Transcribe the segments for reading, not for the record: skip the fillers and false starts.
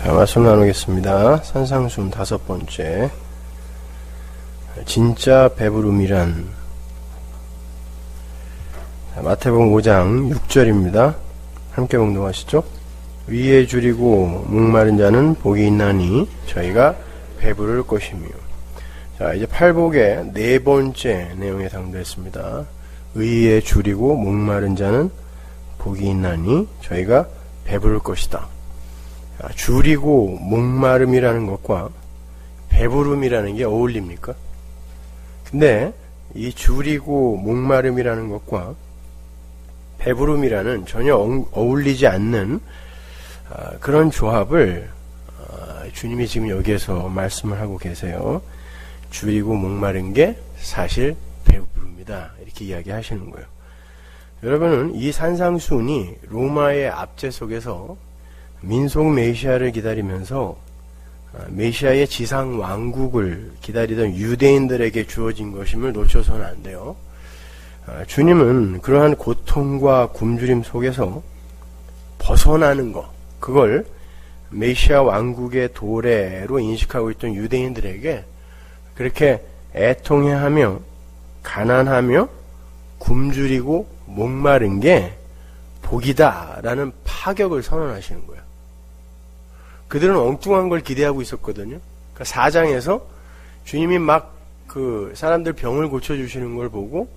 말씀 나누겠습니다. 산상순 5번째. 진짜 배부름이란. 마태복음 5장 6절입니다. 함께 봉독하시죠. 위에 줄이고 목마른 자는 복이 있나니 저희가 배부를 것이며. 자, 이제 팔복의 4번째 내용에 해당됐습니다. 의에 줄이고 목마른 자는 복이 있나니 저희가 배부를 것이다. 줄이고 목마름이라는 것과 배부름이라는 게 어울립니까? 근데 이 줄이고 목마름이라는 것과 배부름이라는 전혀 어울리지 않는 그런 조합을 주님이 지금 여기에서 말씀을 하고 계세요. 줄이고 목마른 게 사실 배부름이다, 이렇게 이야기하시는 거예요. 여러분은 이 산상순이 로마의 압제 속에서 민속 메시아를 기다리면서 메시아의 지상 왕국을 기다리던 유대인들에게 주어진 것임을 놓쳐서는 안 돼요. 주님은 그러한 고통과 굶주림 속에서 벗어나는 것, 그걸 메시아 왕국의 도래로 인식하고 있던 유대인들에게 그렇게 애통해하며 가난하며 굶주리고 목마른 게 복이다라는 파격을 선언하시는 거예요. 그들은 엉뚱한 걸 기대하고 있었거든요. 그러니까 4장에서 주님이 막 그 사람들 병을 고쳐주시는 걸 보고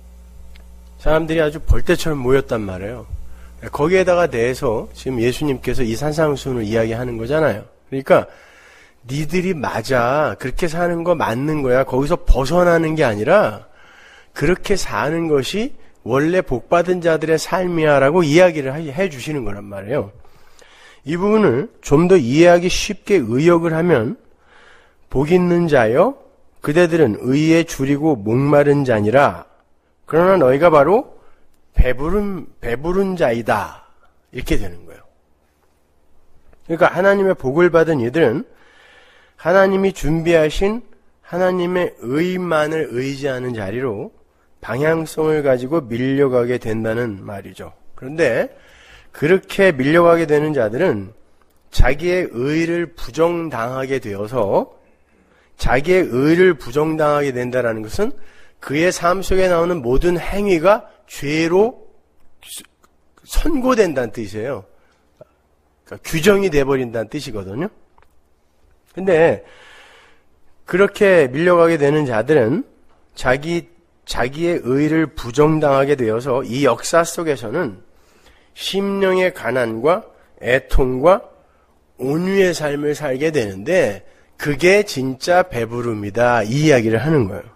사람들이 아주 벌떼처럼 모였단 말이에요. 거기에다가 대해서 지금 예수님께서 이 산상순을 이야기하는 거잖아요. 그러니까 니들이 맞아, 그렇게 사는 거 맞는 거야, 거기서 벗어나는 게 아니라 그렇게 사는 것이 원래 복받은 자들의 삶이야 라고 이야기를 해 주시는 거란 말이에요. 이 부분을 좀 더 이해하기 쉽게 의역을 하면, 복 있는 자여 그대들은 의에 줄이고 목마른 자니라. 그러나 너희가 바로 배부른 자이다, 이렇게 되는 거예요. 그러니까 하나님의 복을 받은 이들은 하나님이 준비하신 하나님의 의만을 의지하는 자리로 방향성을 가지고 밀려가게 된다는 말이죠. 그런데 그렇게 밀려가게 되는 자들은 자기의 의를 부정당하게 되어서, 자기의 의를 부정당하게 된다는 것은 그의 삶 속에 나오는 모든 행위가 죄로 선고된다는 뜻이에요. 그러니까 규정이 돼버린다는 뜻이거든요. 근데 그렇게 밀려가게 되는 자들은 자기의 의를 부정당하게 되어서 이 역사 속에서는 심령의 가난과 애통과 온유의 삶을 살게 되는데, 그게 진짜 배부름이다, 이 이야기를 하는 거예요.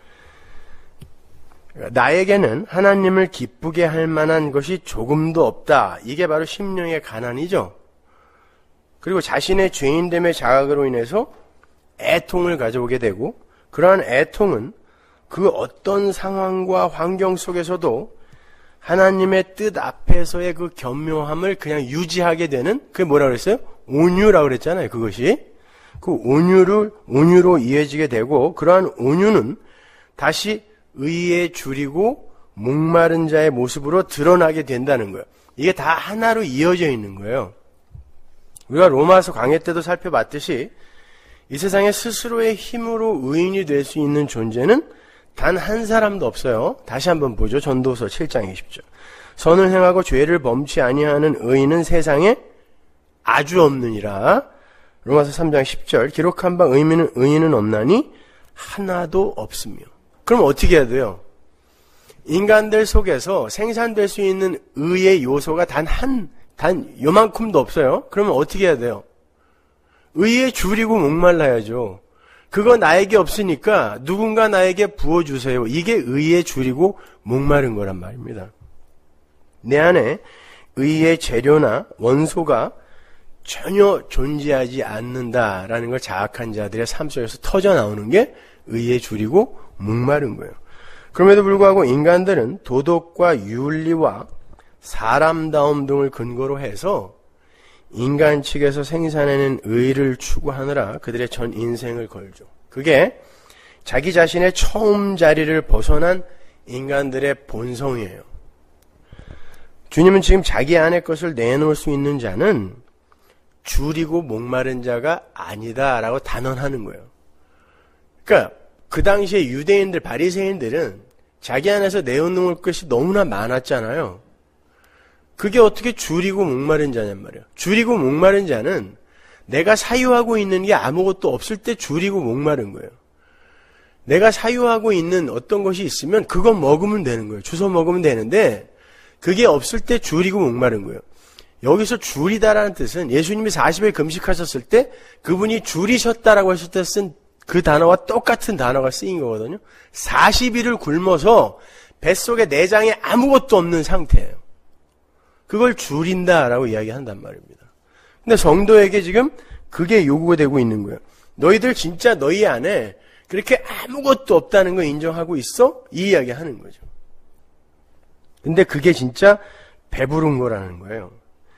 나에게는 하나님을 기쁘게 할 만한 것이 조금도 없다, 이게 바로 심령의 가난이죠. 그리고 자신의 죄인됨의 자각으로 인해서 애통을 가져오게 되고, 그러한 애통은 그 어떤 상황과 환경 속에서도 하나님의 뜻 앞에서의 그 겸묘함을 그냥 유지하게 되는, 그게 뭐라 그랬어요? 온유라고 그랬잖아요. 그것이 그 온유로 이어지게 되고, 그러한 온유는 다시 의에 줄이고 목마른 자의 모습으로 드러나게 된다는 거예요. 이게 다 하나로 이어져 있는 거예요. 우리가 로마서 강해 때도 살펴봤듯이 이 세상에 스스로의 힘으로 의인이 될 수 있는 존재는 단 한 사람도 없어요. 다시 한번 보죠. 전도서 7장 20절. 선을 행하고 죄를 범치 아니하는 의인은 세상에 아주 없느니라. 로마서 3장 10절. 기록한 바 의인은 없나니 하나도 없으며. 그럼 어떻게 해야 돼요? 인간들 속에서 생산될 수 있는 의의 요소가 단 요만큼도 없어요. 그러면 어떻게 해야 돼요? 의에 줄이고 목말라야죠. 그거 나에게 없으니까 누군가 나에게 부어주세요. 이게 의에 줄이고 목마른 거란 말입니다. 내 안에 의의 재료나 원소가 전혀 존재하지 않는다라는 걸 자학한 자들의 삶 속에서 터져 나오는 게 의에 줄이고 목마른 거예요. 그럼에도 불구하고 인간들은 도덕과 윤리와 사람다움 등을 근거로 해서 인간 측에서 생산해낸 의를 추구하느라 그들의 전 인생을 걸죠. 그게 자기 자신의 처음 자리를 벗어난 인간들의 본성이에요. 주님은 지금 자기 안의 것을 내놓을 수 있는 자는 줄이고 목마른 자가 아니다라고 단언하는 거예요. 그러니까 그 당시에 유대인들, 바리새인들은 자기 안에서 내어놓을 것이 너무나 많았잖아요. 그게 어떻게 줄이고 목마른 자냔 말이에요. 줄이고 목마른 자는 내가 사유하고 있는 게 아무것도 없을 때 줄이고 목마른 거예요. 내가 사유하고 있는 어떤 것이 있으면 그거 먹으면 되는 거예요. 주워 먹으면 되는데 그게 없을 때 줄이고 목마른 거예요. 여기서 줄이다라는 뜻은 예수님이 40일 금식하셨을 때 그분이 줄이셨다라고 하실 때 쓴 그 단어와 똑같은 단어가 쓰인 거거든요. 40일을 굶어서 뱃속에 내장에 아무것도 없는 상태예요. 그걸 줄인다라고 이야기한단 말입니다. 근데 성도에게 지금 그게 요구가 되고 있는 거예요. 너희들 진짜 너희 안에 그렇게 아무것도 없다는 거 인정하고 있어? 이 이야기 하는 거죠. 근데 그게 진짜 배부른 거라는 거예요.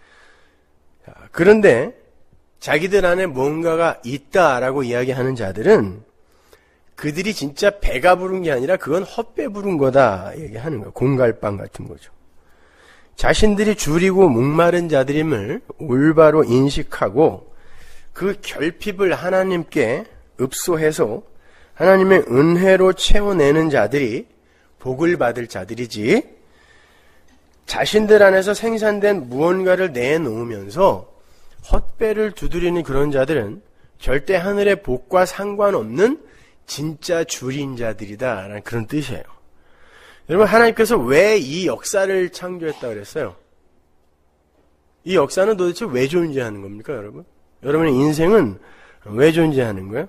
그런데 자기들 안에 뭔가가 있다라고 이야기하는 자들은 그들이 진짜 배가 부른 게 아니라 그건 헛배 부른 거다 얘기하는 거예요. 공갈빵 같은 거죠. 자신들이 줄이고 목마른 자들임을 올바로 인식하고 그 결핍을 하나님께 읍소해서 하나님의 은혜로 채워내는 자들이 복을 받을 자들이지, 자신들 안에서 생산된 무언가를 내놓으면서 헛배를 두드리는 그런 자들은 절대 하늘의 복과 상관없는 진짜 줄인 자들이다라는 그런 뜻이에요. 여러분, 하나님께서 왜 이 역사를 창조했다 그랬어요? 이 역사는 도대체 왜 존재하는 겁니까, 여러분? 여러분의 인생은 왜 존재하는 거예요?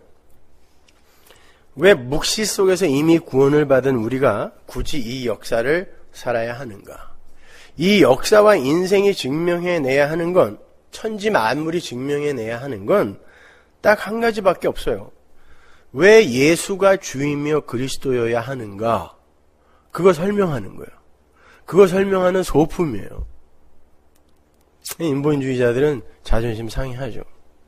왜 묵시 속에서 이미 구원을 받은 우리가 굳이 이 역사를 살아야 하는가? 이 역사와 인생이 증명해내야 하는 건, 천지 만물이 증명해내야 하는 건 딱 한 가지밖에 없어요. 왜 예수가 주이며 그리스도여야 하는가? 그거 설명하는 거예요. 그거 설명하는 소품이에요. 인본주의자들은 자존심 상해하죠.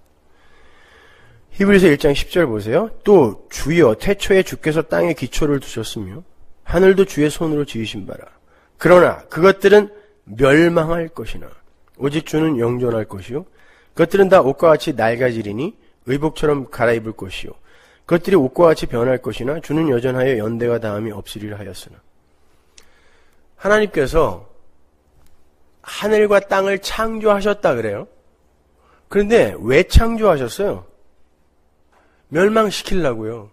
히브리서 1장 10절 보세요. 또 주여 태초에 주께서 땅에 기초를 두셨으며 하늘도 주의 손으로 지으신 바라. 그러나 그것들은 멸망할 것이나 오직 주는 영존할 것이요 그것들은 다 옷과 같이 낡아지리니 의복처럼 갈아입을 것이요 그것들이 옷과 같이 변할 것이나 주는 여전하여 연대가 다함이 없으리라 하였으나. 하나님께서 하늘과 땅을 창조하셨다 그래요. 그런데 왜 창조하셨어요? 멸망시키려고요.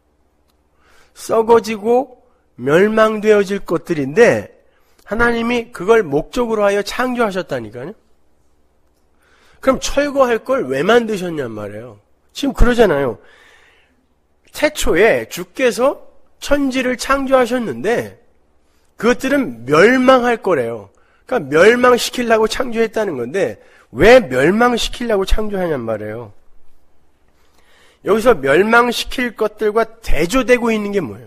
썩어지고 멸망되어질 것들인데 하나님이 그걸 목적으로 하여 창조하셨다니까요. 그럼 철거할 걸 왜 만드셨냔 말이에요. 지금 그러잖아요. 태초에 주께서 천지를 창조하셨는데 그것들은 멸망할 거래요. 그러니까 멸망시키려고 창조했다는 건데 왜 멸망시키려고 창조하냔 말이에요. 여기서 멸망시킬 것들과 대조되고 있는 게 뭐예요?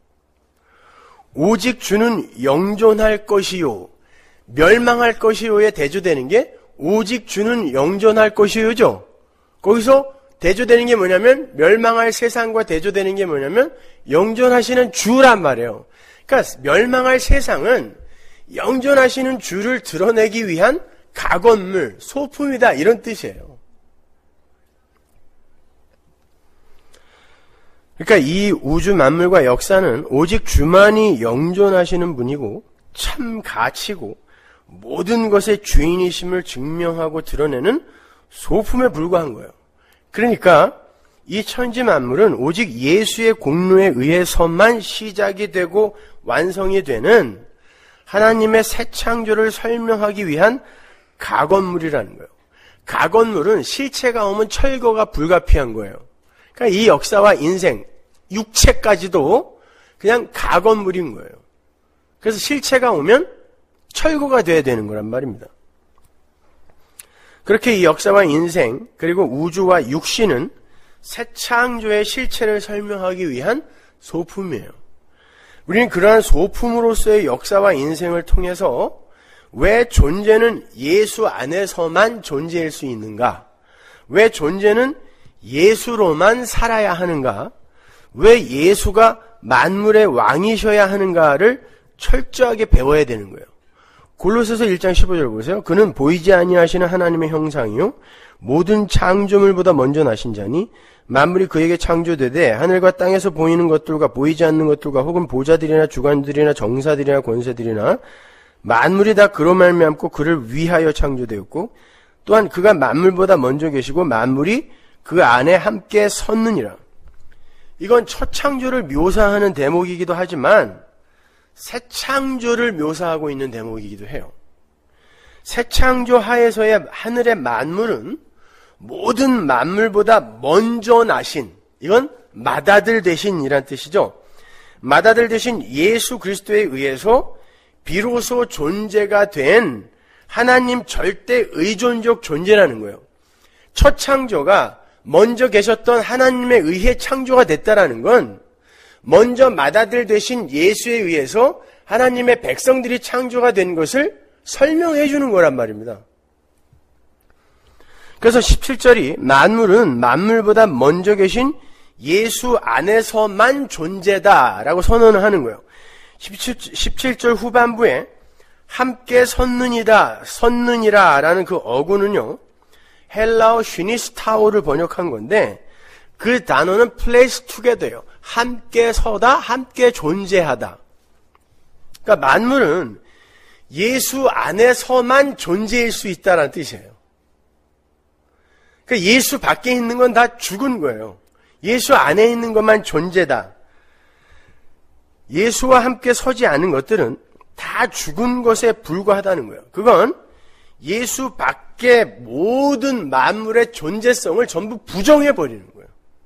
오직 주는 영존할 것이요. 멸망할 것이요에 대조되는 게 오직 주는 영존할 것이요죠. 거기서 대조되는 게 뭐냐면 멸망할 세상과 대조되는 게 뭐냐면 영존하시는 주란 말이에요. 그러니까 멸망할 세상은 영존하시는 주를 드러내기 위한 가건물, 소품이다 이런 뜻이에요. 그러니까 이 우주 만물과 역사는 오직 주만이 영존하시는 분이고 참 가치고 모든 것의 주인이심을 증명하고 드러내는 소품에 불과한 거예요. 그러니까 이 천지 만물은 오직 예수의 공로에 의해서만 시작이 되고 완성이 되는 하나님의 새 창조를 설명하기 위한 가건물이라는 거예요. 가건물은 실체가 오면 철거가 불가피한 거예요. 그러니까 이 역사와 인생, 육체까지도 그냥 가건물인 거예요. 그래서 실체가 오면 철거가 돼야 되는 거란 말입니다. 그렇게 이 역사와 인생 그리고 우주와 육신은 새 창조의 실체를 설명하기 위한 소품이에요. 우리는 그러한 소품으로서의 역사와 인생을 통해서 왜 존재는 예수 안에서만 존재할 수 있는가? 왜 존재는 예수로만 살아야 하는가? 왜 예수가 만물의 왕이셔야 하는가를 철저하게 배워야 되는 거예요. 골로새서 1장 15절 보세요. 그는 보이지 아니하시는 하나님의 형상이요 모든 창조물보다 먼저 나신 자니 만물이 그에게 창조되되 하늘과 땅에서 보이는 것들과 보이지 않는 것들과 혹은 보좌들이나 주관들이나 정사들이나 권세들이나 만물이 다 그로 말미암고 그를 위하여 창조되었고 또한 그가 만물보다 먼저 계시고 만물이 그 안에 함께 섰느니라. 이건 첫 창조를 묘사하는 대목이기도 하지만 새 창조를 묘사하고 있는 대목이기도 해요. 새 창조 하에서의 하늘의 만물은 모든 만물보다 먼저 나신, 이건 맏아들 되신이란 뜻이죠. 맏아들 되신 예수 그리스도에 의해서 비로소 존재가 된 하나님 절대 의존적 존재라는 거예요. 첫 창조가 먼저 계셨던 하나님에 의해 창조가 됐다라는 건 먼저 맏아들 되신 예수에 의해서 하나님의 백성들이 창조가 된 것을 설명해 주는 거란 말입니다. 그래서 17절이 만물은 만물보다 먼저 계신 예수 안에서만 존재다라고 선언을 하는 거예요. 17절 후반부에 함께 섰느니라 라는 그 어구는요, 헬라어 슈니스타오를 번역한 건데 그 단어는 place together예요. 함께 서다, 함께 존재하다. 그러니까 만물은 예수 안에서만 존재일 수 있다라는 뜻이에요. 그러니까 예수 밖에 있는 건 다 죽은 거예요. 예수 안에 있는 것만 존재다. 예수와 함께 서지 않은 것들은 다 죽은 것에 불과하다는 거예요. 그건 예수 밖에 모든 만물의 존재성을 전부 부정해버리는 거예요.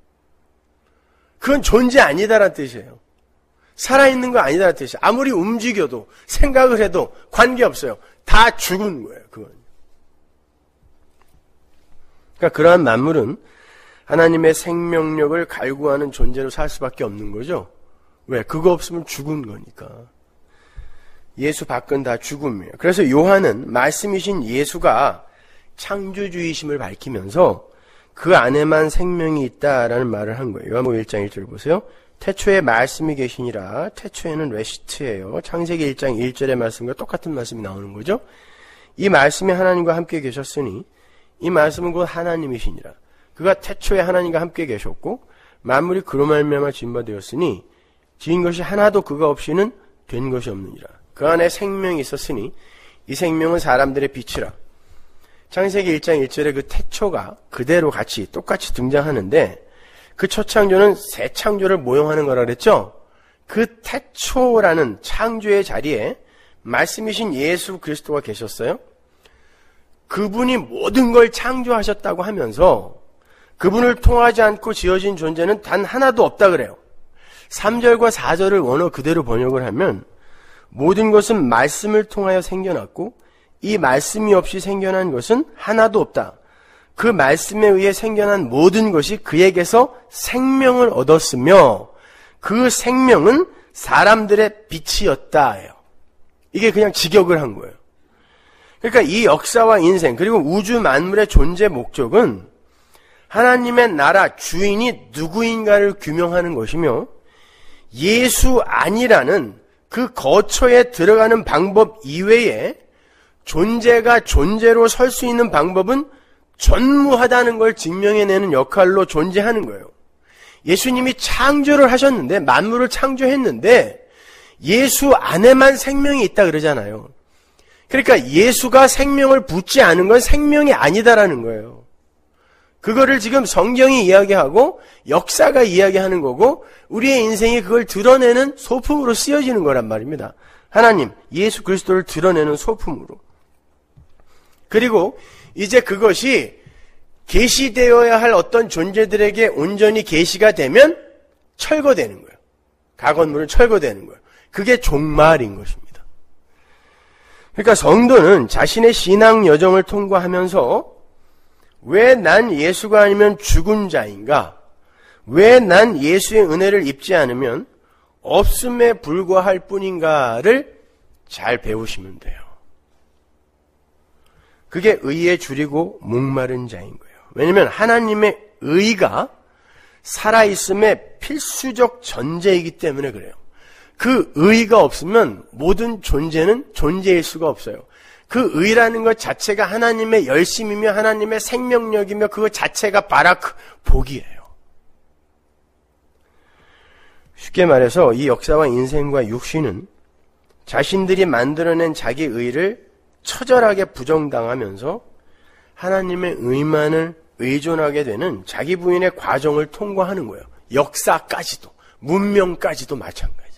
그건 존재 아니다라는 뜻이에요. 살아있는 거 아니다라는 뜻이에요. 아무리 움직여도 생각을 해도 관계없어요. 다 죽은 거예요. 그건. 그러니까 그러한 만물은 하나님의 생명력을 갈구하는 존재로 살 수밖에 없는 거죠. 왜? 그거 없으면 죽은 거니까. 예수 밖은 다 죽음이에요. 그래서 요한은 말씀이신 예수가 창조주이심을 밝히면서 그 안에만 생명이 있다라는 말을 한 거예요. 요한복음 1장 1절 보세요. 태초에 말씀이 계시니라. 태초에는 레시트예요. 창세기 1장 1절의 말씀과 똑같은 말씀이 나오는 거죠. 이 말씀이 하나님과 함께 계셨으니 이 말씀은 곧 하나님이시니라. 그가 태초에 하나님과 함께 계셨고 만물이 그로 말미암아 지은 바 되었으니 지은 것이 하나도 그가 없이는 된 것이 없느니라. 그 안에 생명이 있었으니 이 생명은 사람들의 빛이라. 창세기 1장 1절에 그 태초가 그대로 같이 똑같이 등장하는데 그 첫 창조는 새 창조를 모형하는 거라 그랬죠. 그 태초라는 창조의 자리에 말씀이신 예수 그리스도가 계셨어요. 그분이 모든 걸 창조하셨다고 하면서 그분을 통하지 않고 지어진 존재는 단 하나도 없다 그래요. 3절과 4절을 원어 그대로 번역을 하면 모든 것은 말씀을 통하여 생겨났고 이 말씀이 없이 생겨난 것은 하나도 없다. 그 말씀에 의해 생겨난 모든 것이 그에게서 생명을 얻었으며 그 생명은 사람들의 빛이었다예요. 이게 그냥 직역을 한 거예요. 그러니까 이 역사와 인생 그리고 우주 만물의 존재 목적은 하나님의 나라 주인이 누구인가를 규명하는 것이며 예수 아니라는 그 거처에 들어가는 방법 이외에 존재가 존재로 설 수 있는 방법은 전무하다는 걸 증명해내는 역할로 존재하는 거예요. 예수님이 창조를 하셨는데 만물을 창조했는데 예수 안에만 생명이 있다 그러잖아요. 그러니까 예수가 생명을 붓지 않은 건 생명이 아니다라는 거예요. 그거를 지금 성경이 이야기하고 역사가 이야기하는 거고 우리의 인생이 그걸 드러내는 소품으로 쓰여지는 거란 말입니다. 하나님, 예수 그리스도를 드러내는 소품으로. 그리고 이제 그것이 계시되어야 할 어떤 존재들에게 온전히 계시가 되면 철거되는 거예요. 가건물은 철거되는 거예요. 그게 종말인 것입니다. 그러니까 성도는 자신의 신앙 여정을 통과하면서 왜 난 예수가 아니면 죽은 자인가? 왜 난 예수의 은혜를 입지 않으면 없음에 불과할 뿐인가를 잘 배우시면 돼요. 그게 의에 줄이고 목마른 자인 거예요. 왜냐하면 하나님의 의가 살아있음의 필수적 전제이기 때문에 그래요. 그 의가 없으면 모든 존재는 존재일 수가 없어요. 그 의라는 것 자체가 하나님의 열심이며 하나님의 생명력이며 그것 자체가 바라크, 복이에요. 쉽게 말해서 이 역사와 인생과 육신은 자신들이 만들어낸 자기 의를 처절하게 부정당하면서 하나님의 의만을 의존하게 되는 자기 부인의 과정을 통과하는 거예요. 역사까지도, 문명까지도 마찬가지예요.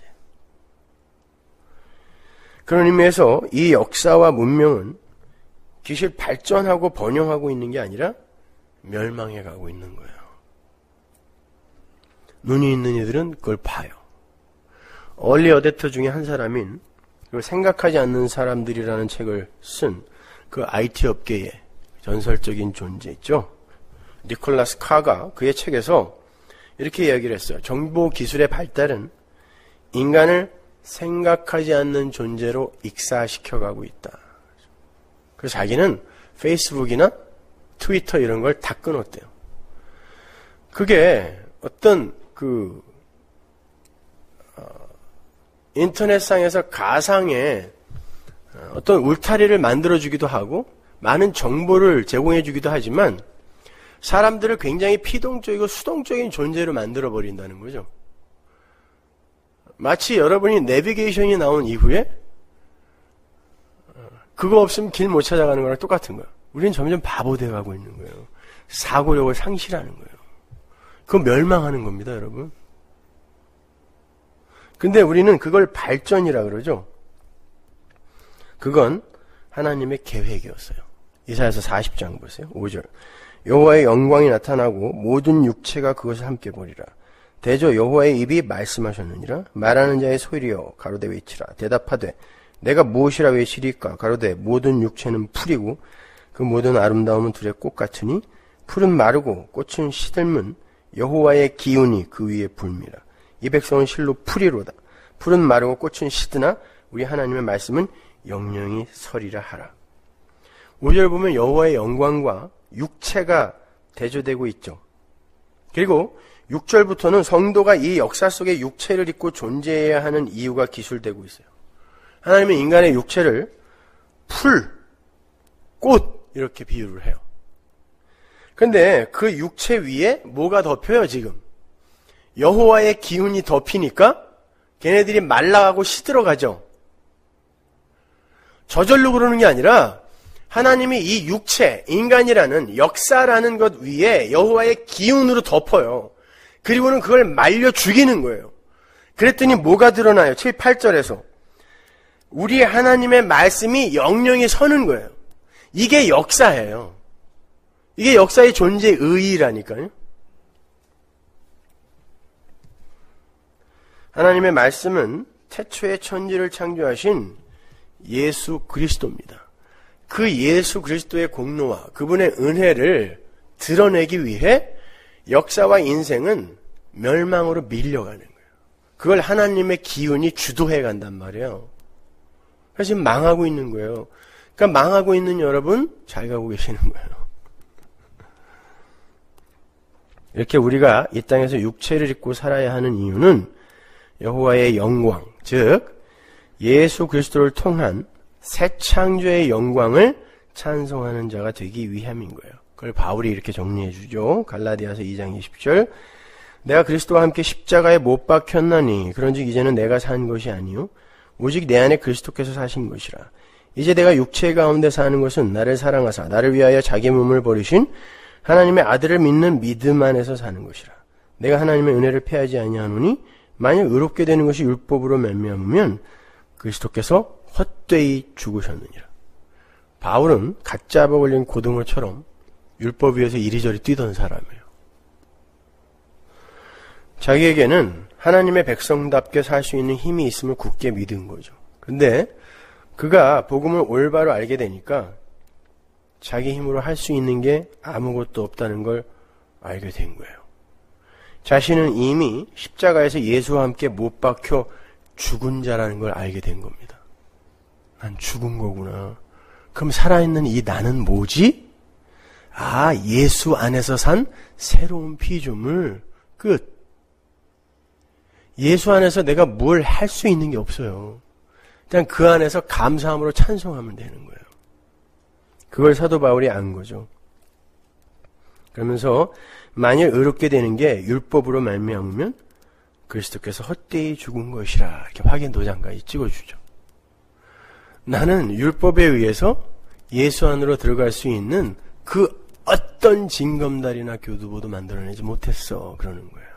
그런 의미에서 이 역사와 문명은 기실 발전하고 번영하고 있는 게 아니라 멸망해 가고 있는 거예요. 눈이 있는 이들은 그걸 봐요. 얼리 어댑터 중에 한 사람인 그리고 생각하지 않는 사람들이라는 책을 쓴 그 IT 업계의 전설적인 존재 있죠. 니콜라스 카가 그의 책에서 이렇게 이야기를 했어요. 정보 기술의 발달은 인간을 생각하지 않는 존재로 익사시켜가고 있다. 그래서 자기는 페이스북이나 트위터 이런 걸 다 끊었대요. 그게 어떤 인터넷상에서 가상의 어떤 울타리를 만들어주기도 하고 많은 정보를 제공해주기도 하지만 사람들을 굉장히 피동적이고 수동적인 존재로 만들어버린다는 거죠. 마치 여러분이 내비게이션이 나온 이후에 그거 없으면 길 못 찾아가는 거랑 똑같은 거예요. 우리는 점점 바보 되어가고 있는 거예요. 사고력을 상실하는 거예요. 그거 멸망하는 겁니다, 여러분. 근데 우리는 그걸 발전이라 그러죠. 그건 하나님의 계획이었어요. 이사야서 40장 보세요. 5절. 여호와의 영광이 나타나고 모든 육체가 그것을 함께 보리라. 대저 여호와의 입이 말씀하셨느니라. 말하는 자의 소리여 가로되 외치라. 대답하되 내가 무엇이라 외치리까? 가로되 모든 육체는 풀이고 그 모든 아름다움은 들의 꽃 같으니 풀은 마르고 꽃은 시들면 여호와의 기운이 그 위에 불미라. 이 백성은 실로 풀이로다. 풀은 마르고 꽃은 시드나 우리 하나님의 말씀은 영영이 서리라 하라. 5절 보면 여호와의 영광과 육체가 대조되고 있죠. 그리고 6절부터는 성도가 이 역사 속에 육체를 입고 존재해야 하는 이유가 기술되고 있어요. 하나님은 인간의 육체를 풀, 꽃 이렇게 비유를 해요. 근데 그 육체 위에 뭐가 덮여요 지금? 여호와의 기운이 덮이니까 걔네들이 말라가고 시들어가죠. 저절로 그러는 게 아니라 하나님이 이 육체, 인간이라는 역사라는 것 위에 여호와의 기운으로 덮어요. 그리고는 그걸 말려 죽이는 거예요. 그랬더니 뭐가 드러나요? 7, 8절에서 우리 하나님의 말씀이 영영이 서는 거예요. 이게 역사예요. 이게 역사의 존재의 의의라니까요. 하나님의 말씀은 태초에 천지를 창조하신 예수 그리스도입니다. 그 예수 그리스도의 공로와 그분의 은혜를 드러내기 위해 역사와 인생은 멸망으로 밀려가는 거예요. 그걸 하나님의 기운이 주도해 간단 말이에요. 그래서 지금 망하고 있는 거예요. 그러니까 망하고 있는 여러분 잘 가고 계시는 거예요. 이렇게 우리가 이 땅에서 육체를 입고 살아야 하는 이유는 여호와의 영광, 즉 예수 그리스도를 통한 새 창조의 영광을 찬송하는 자가 되기 위함인 거예요. 그걸 바울이 이렇게 정리해 주죠. 갈라디아서 2장 20절. 내가 그리스도와 함께 십자가에 못 박혔나니 그런즉 이제는 내가 산 것이 아니요 오직 내 안에 그리스도께서 사신 것이라. 이제 내가 육체 가운데 사는 것은 나를 사랑하사 나를 위하여 자기 몸을 버리신 하나님의 아들을 믿는 믿음 안에서 사는 것이라. 내가 하나님의 은혜를 패하지 아니하노니 만약 의롭게 되는 것이 율법으로 말미암으면 그리스도께서 헛되이 죽으셨느니라. 바울은 갓 잡아 걸린 고등어처럼 율법 위에서 이리저리 뛰던 사람이에요. 자기에게는 하나님의 백성답게 살 수 있는 힘이 있음을 굳게 믿은 거죠. 근데 그가 복음을 올바로 알게 되니까 자기 힘으로 할 수 있는 게 아무것도 없다는 걸 알게 된 거예요. 자신은 이미 십자가에서 예수와 함께 못 박혀 죽은 자라는 걸 알게 된 겁니다. 난 죽은 거구나. 그럼 살아있는 이 나는 뭐지? 아, 예수 안에서 산 새로운 피조물. 끝. 예수 안에서 내가 뭘 할 수 있는 게 없어요. 그냥 그 안에서 감사함으로 찬송하면 되는 거예요. 그걸 사도 바울이 안 거죠. 그러면서 만일 의롭게 되는 게 율법으로 말미암으면 그리스도께서 헛되이 죽은 것이라 이렇게 확인 도장까지 찍어주죠. 나는 율법에 의해서 예수 안으로 들어갈 수 있는 그 어떤 징검다리나 교두보도 만들어내지 못했어 그러는 거예요.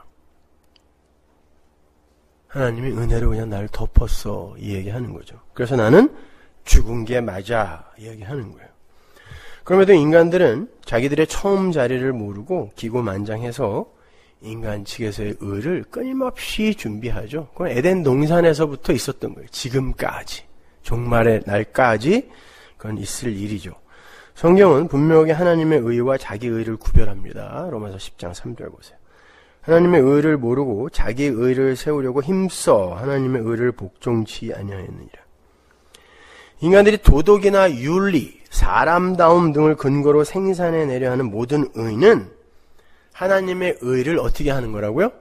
하나님이 은혜로 그냥 나를 덮었어 이 얘기하는 거죠. 그래서 나는 죽은 게 맞아 이 얘기하는 거예요. 그럼에도 인간들은 자기들의 처음 자리를 모르고 기고만장해서 인간 측에서의 의를 끊임없이 준비하죠. 그건 에덴 동산에서부터 있었던 거예요. 지금까지 종말의 날까지 그건 있을 일이죠. 성경은 분명하게 하나님의 의와 자기 의를 구별합니다. 로마서 10장 3절 보세요. 하나님의 의를 모르고 자기 의를 세우려고 힘써 하나님의 의를 복종치 아니하였느니라. 인간들이 도덕이나 윤리, 사람다움 등을 근거로 생산해내려 하는 모든 의는 하나님의 의를 어떻게 하는 거라고요?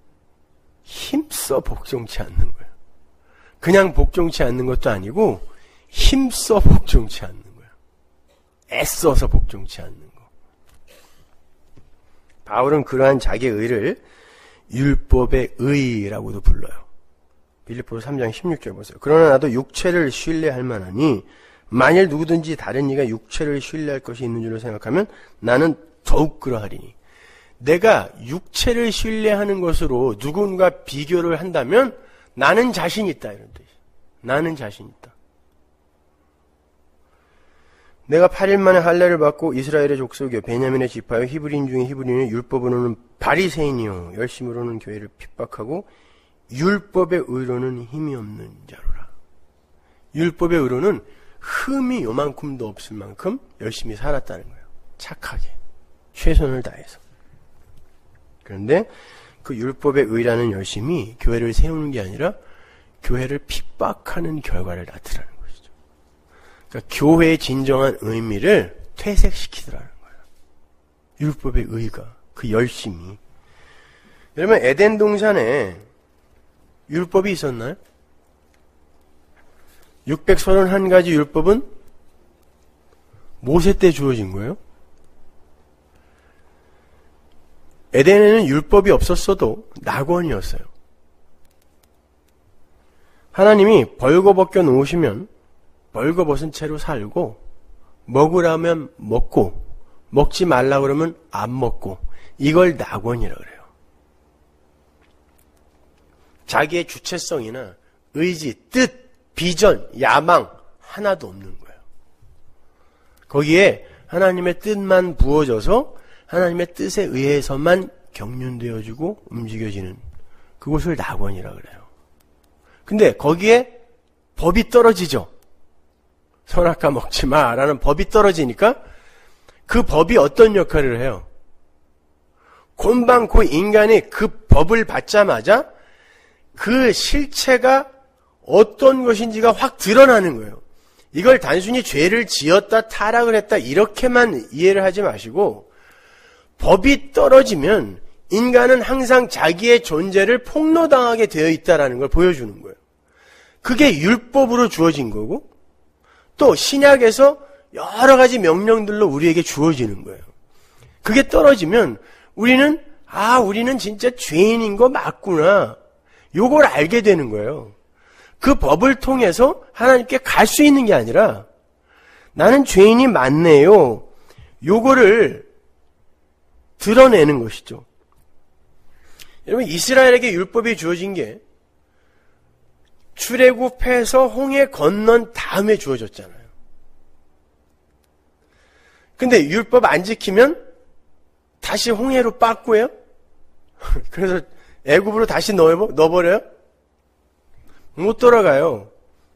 힘써 복종치 않는 거예요. 그냥 복종치 않는 것도 아니고 힘써 복종치 않는 거예요. 애써서 복종치 않는 거. 바울은 그러한 자기 의를 율법의 의라고도 불러요. 빌립보서 3장 16절 보세요. 그러나 나도 육체를 신뢰할 만하니 만일 누구든지 다른 이가 육체를 신뢰할 것이 있는 줄로 생각하면 나는 더욱 그러하리니. 내가 육체를 신뢰하는 것으로 누군가 비교를 한다면 나는 자신 있다 이런 뜻이에요. 나는 자신 있다. 내가 8일 만에 할례를 받고 이스라엘의 족속이요 베냐민의 지파요 히브리인 중에 히브리인의 율법으로는 바리새인이요 열심으로는 교회를 핍박하고 율법의 의로는 힘이 없는 자로라. 율법의 의로는 흠이 요만큼도 없을 만큼 열심히 살았다는 거예요. 착하게 최선을 다해서. 그런데 그 율법의 의라는 열심이 교회를 세우는 게 아니라 교회를 핍박하는 결과를 나타내는 것이죠. 그러니까 교회의 진정한 의미를 퇴색시키더라는 거예요. 율법의 의가, 그 열심이. 여러분 에덴 동산에 율법이 있었나요? 631가지 율법은 모세 때 주어진 거예요. 에덴에는 율법이 없었어도 낙원이었어요. 하나님이 벌거벗겨 놓으시면 벌거벗은 채로 살고 먹으라면 먹고 먹지 말라 그러면 안 먹고 이걸 낙원이라 그래요. 자기의 주체성이나 의지, 뜻, 비전, 야망 하나도 없는 거예요. 거기에 하나님의 뜻만 부어져서 하나님의 뜻에 의해서만 경륜되어지고 움직여지는 그곳을 낙원이라 그래요. 근데 거기에 법이 떨어지죠. 선악과 먹지 마라는 법이 떨어지니까 그 법이 어떤 역할을 해요? 곤방 그 인간이 그 법을 받자마자 그 실체가 어떤 것인지가 확 드러나는 거예요. 이걸 단순히 죄를 지었다 타락을 했다 이렇게만 이해를 하지 마시고 법이 떨어지면 인간은 항상 자기의 존재를 폭로당하게 되어 있다는 걸 보여주는 거예요. 그게 율법으로 주어진 거고 또 신약에서 여러 가지 명령들로 우리에게 주어지는 거예요. 그게 떨어지면 우리는 우리는 진짜 죄인인 거 맞구나. 요걸 알게 되는 거예요. 그 법을 통해서 하나님께 갈 수 있는 게 아니라 나는 죄인이 맞네요. 요거를 드러내는 것이죠. 여러분 이스라엘에게 율법이 주어진 게 출애굽해서 홍해 건넌 다음에 주어졌잖아요. 근데 율법 안 지키면 다시 홍해로 빠꾸예요? 그래서 애굽으로 다시 넣어버려요? 못 돌아가요.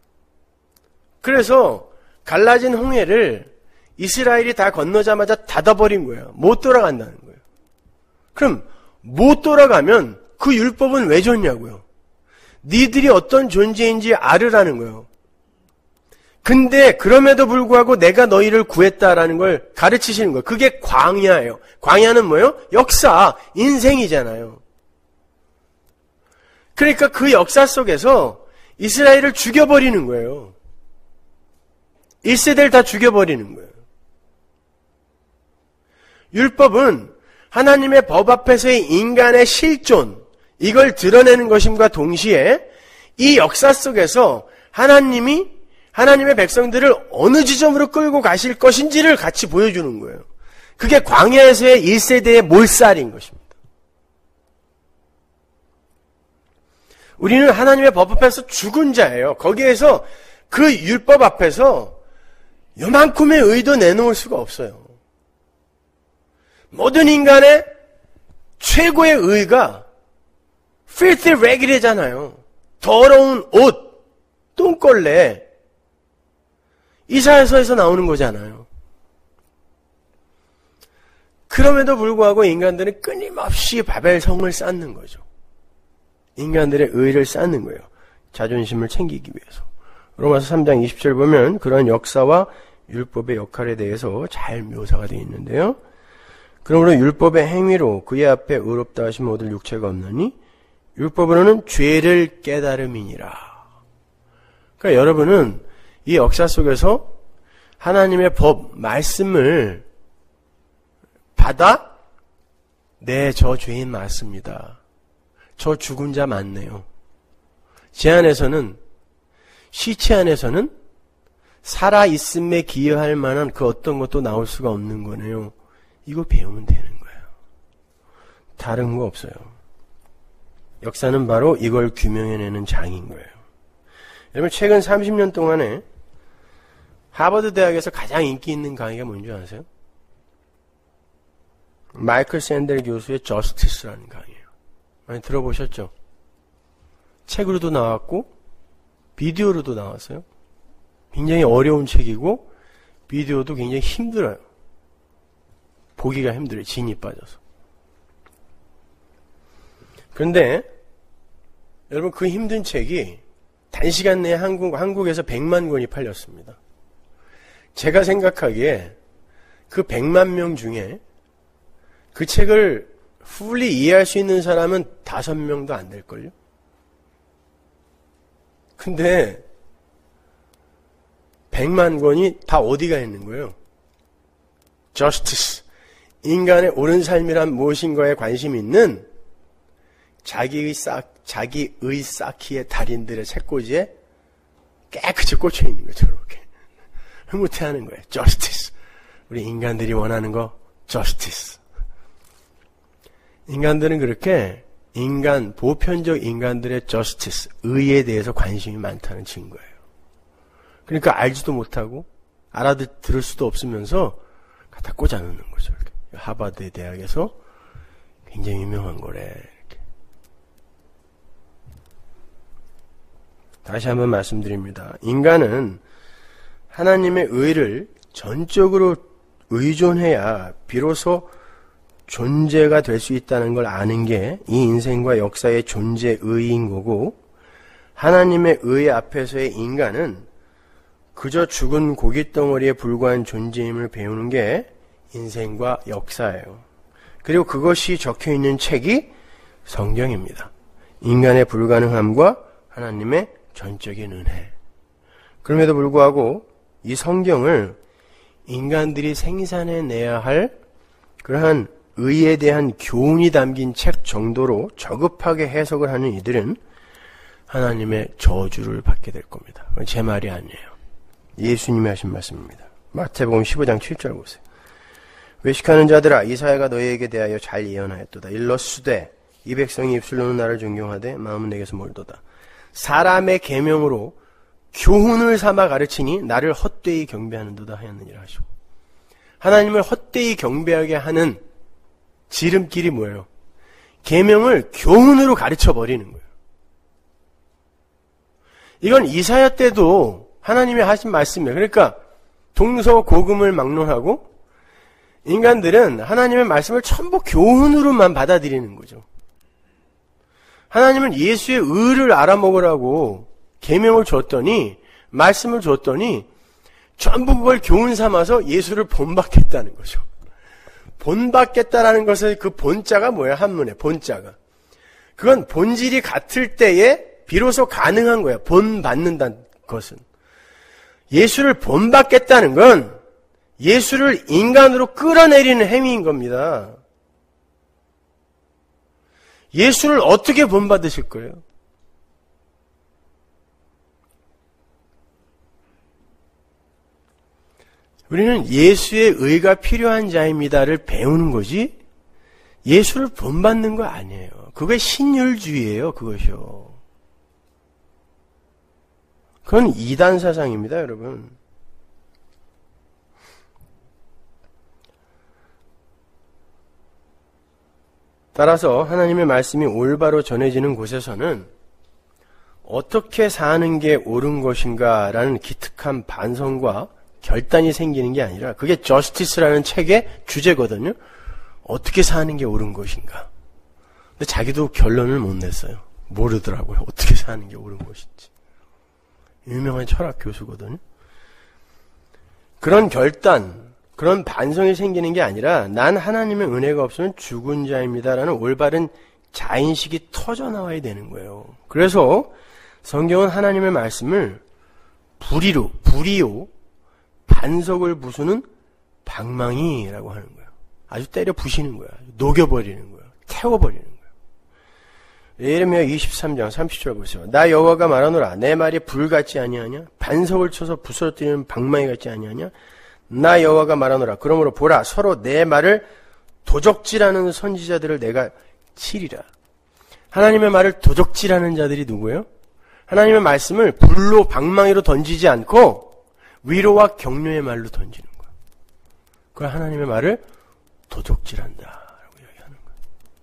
그래서 갈라진 홍해를 이스라엘이 다 건너자마자 닫아버린 거예요. 못 돌아간다는 거예요. 그럼 못 돌아가면 그 율법은 왜 줬냐고요. 니들이 어떤 존재인지 알으라는 거예요. 근데 그럼에도 불구하고 내가 너희를 구했다라는 걸 가르치시는 거예요. 그게 광야예요. 광야는 뭐예요? 역사, 인생이잖아요. 그러니까 그 역사 속에서 이스라엘을 죽여버리는 거예요. 1세대를 다 죽여버리는 거예요. 율법은 하나님의 법 앞에서의 인간의 실존, 이걸 드러내는 것임과 동시에 이 역사 속에서 하나님이 하나님의 백성들을 어느 지점으로 끌고 가실 것인지를 같이 보여주는 거예요. 그게 광야에서의 1세대의 몰살인 것입니다. 우리는 하나님의 법 앞에서 죽은 자예요. 거기에서 그 율법 앞에서 요만큼의 의도 내놓을 수가 없어요. 모든 인간의 최고의 의가 filthy rag이잖아요. 더러운 옷, 똥걸레. 이사야서에서 나오는 거잖아요. 그럼에도 불구하고 인간들은 끊임없이 바벨성을 쌓는 거죠. 인간들의 의를 쌓는 거예요. 자존심을 챙기기 위해서. 로마서 3장 20절 보면 그런 역사와 율법의 역할에 대해서 잘 묘사가 되어 있는데요. 그러므로 율법의 행위로 그의 앞에 의롭다 하심 얻을 육체가 없느니 율법으로는 죄를 깨달음이니라. 그러니까 여러분은 이 역사 속에서 하나님의 법, 말씀을 받아 네, 저 죄인 맞습니다. 저 죽은 자 맞네요. 제 안에서는, 시체 안에서는 살아있음에 기여할 만한 그 어떤 것도 나올 수가 없는 거네요. 이거 배우면 되는 거예요. 다른 거 없어요. 역사는 바로 이걸 규명해내는 장인 거예요. 여러분, 최근 30년 동안에 하버드 대학에서 가장 인기 있는 강의가 뭔지 아세요? 마이클 샌델 교수의 저스티스라는 강의예요. 많이 들어보셨죠? 책으로도 나왔고 비디오로도 나왔어요. 굉장히 어려운 책이고 비디오도 굉장히 힘들어요. 보기가 힘들어요. 진이 빠져서. 그런데 여러분, 그 힘든 책이 단시간 내에 한국에서 100만 권이 팔렸습니다. 제가 생각하기에 그 100만 명 중에 그 책을 fully 이해할 수 있는 사람은 5명도 안 될걸요? 근데 100만 권이 다 어디가 있는 거예요? Justice. 인간의 옳은 삶이란 무엇인가에 관심 있는 자기의 쌓기의 달인들의 책꽂이에 깨끗이 꽂혀 있는 거죠. 이렇게 흐뭇해하는 거예요. Justice. 우리 인간들이 원하는 거 Justice. 인간들은 그렇게 보편적 인간들의 Justice, 의에 대해서 관심이 많다는 증거예요. 그러니까 알지도 못하고 알아들을 수도 없으면서 갖다 꽂아놓는 거죠. 이렇게. 하버드 대학에서 굉장히 유명한 거래. 이렇게. 다시 한번 말씀드립니다. 인간은 하나님의 의를 전적으로 의존해야 비로소 존재가 될 수 있다는 걸 아는 게 이 인생과 역사의 존재 의의인 거고, 하나님의 의 앞에서의 인간은 그저 죽은 고깃덩어리에 불과한 존재임을 배우는 게 인생과 역사예요. 그리고 그것이 적혀있는 책이 성경입니다. 인간의 불가능함과 하나님의 전적인 은혜. 그럼에도 불구하고 이 성경을 인간들이 생산해내야 할 그러한 의에 대한 교훈이 담긴 책 정도로 저급하게 해석을 하는 이들은 하나님의 저주를 받게 될 겁니다. 제 말이 아니에요. 예수님이 하신 말씀입니다. 마태복음 15장 7절 보세요. 외식하는 자들아, 이사야가 너희에게 대하여 잘 예언하였도다. 일러스되 이 백성이 입술로는 나를 존경하되 마음은 내게서 멀도다. 사람의 계명으로 교훈을 삼아 가르치니 나를 헛되이 경배하는도다 하였느니라 하시고, 하나님을 헛되이 경배하게 하는 지름길이 뭐예요? 계명을 교훈으로 가르쳐 버리는 거예요. 이건 이사야 때도 하나님이 하신 말씀이에요. 그러니까 동서고금을 막론하고 인간들은 하나님의 말씀을 전부 교훈으로만 받아들이는 거죠. 하나님은 예수의 의를 알아먹으라고 계명을 줬더니, 말씀을 줬더니 전부 그걸 교훈 삼아서 예수를 본받겠다는 거죠. 본받겠다라는 것의 그 본자가 뭐예요? 한문에 본자가. 그건 본질이 같을 때에 비로소 가능한 거예요. 본받는다는 것은. 예수를 본받겠다는 건 예수를 인간으로 끌어내리는 행위인 겁니다. 예수를 어떻게 본받으실 거예요? 우리는 예수의 의가 필요한 자입니다를 배우는 거지 예수를 본받는 거 아니에요. 그게 신율주의예요. 그것이요. 그건 이단 사상입니다, 여러분. 따라서 하나님의 말씀이 올바로 전해지는 곳에서는 어떻게 사는 게 옳은 것인가라는 기특한 반성과 결단이 생기는 게 아니라 그게 저스티스라는 책의 주제거든요. 어떻게 사는 게 옳은 것인가. 근데 자기도 결론을 못 냈어요. 모르더라고요. 어떻게 사는 게 옳은 것인지. 유명한 철학 교수거든요. 그런 결단, 그런 반성이 생기는 게 아니라 난 하나님의 은혜가 없으면 죽은 자입니다라는 올바른 자인식이 터져나와야 되는 거예요. 그래서 성경은 하나님의 말씀을 불의로, 반석을 부수는 방망이라고 하는 거예요. 아주 때려 부시는 거야. 녹여버리는 거야. 태워버리는 거야. 예레미야 23장 30절 보세요. 나 여호와가 말하노라. 내 말이 불 같지 아니하냐? 반석을 쳐서 부서뜨리는 방망이 같지 아니하냐? 나 여호와가 말하노라. 그러므로 보라. 서로 내 말을 도적질하는 선지자들을 내가 치리라. 하나님의 말을 도적질하는 자들이 누구예요? 하나님의 말씀을 불로 방망이로 던지지 않고 위로와 격려의 말로 던지는 거야. 그 하나님의 말을 도적질한다라고 이야기하는 거야.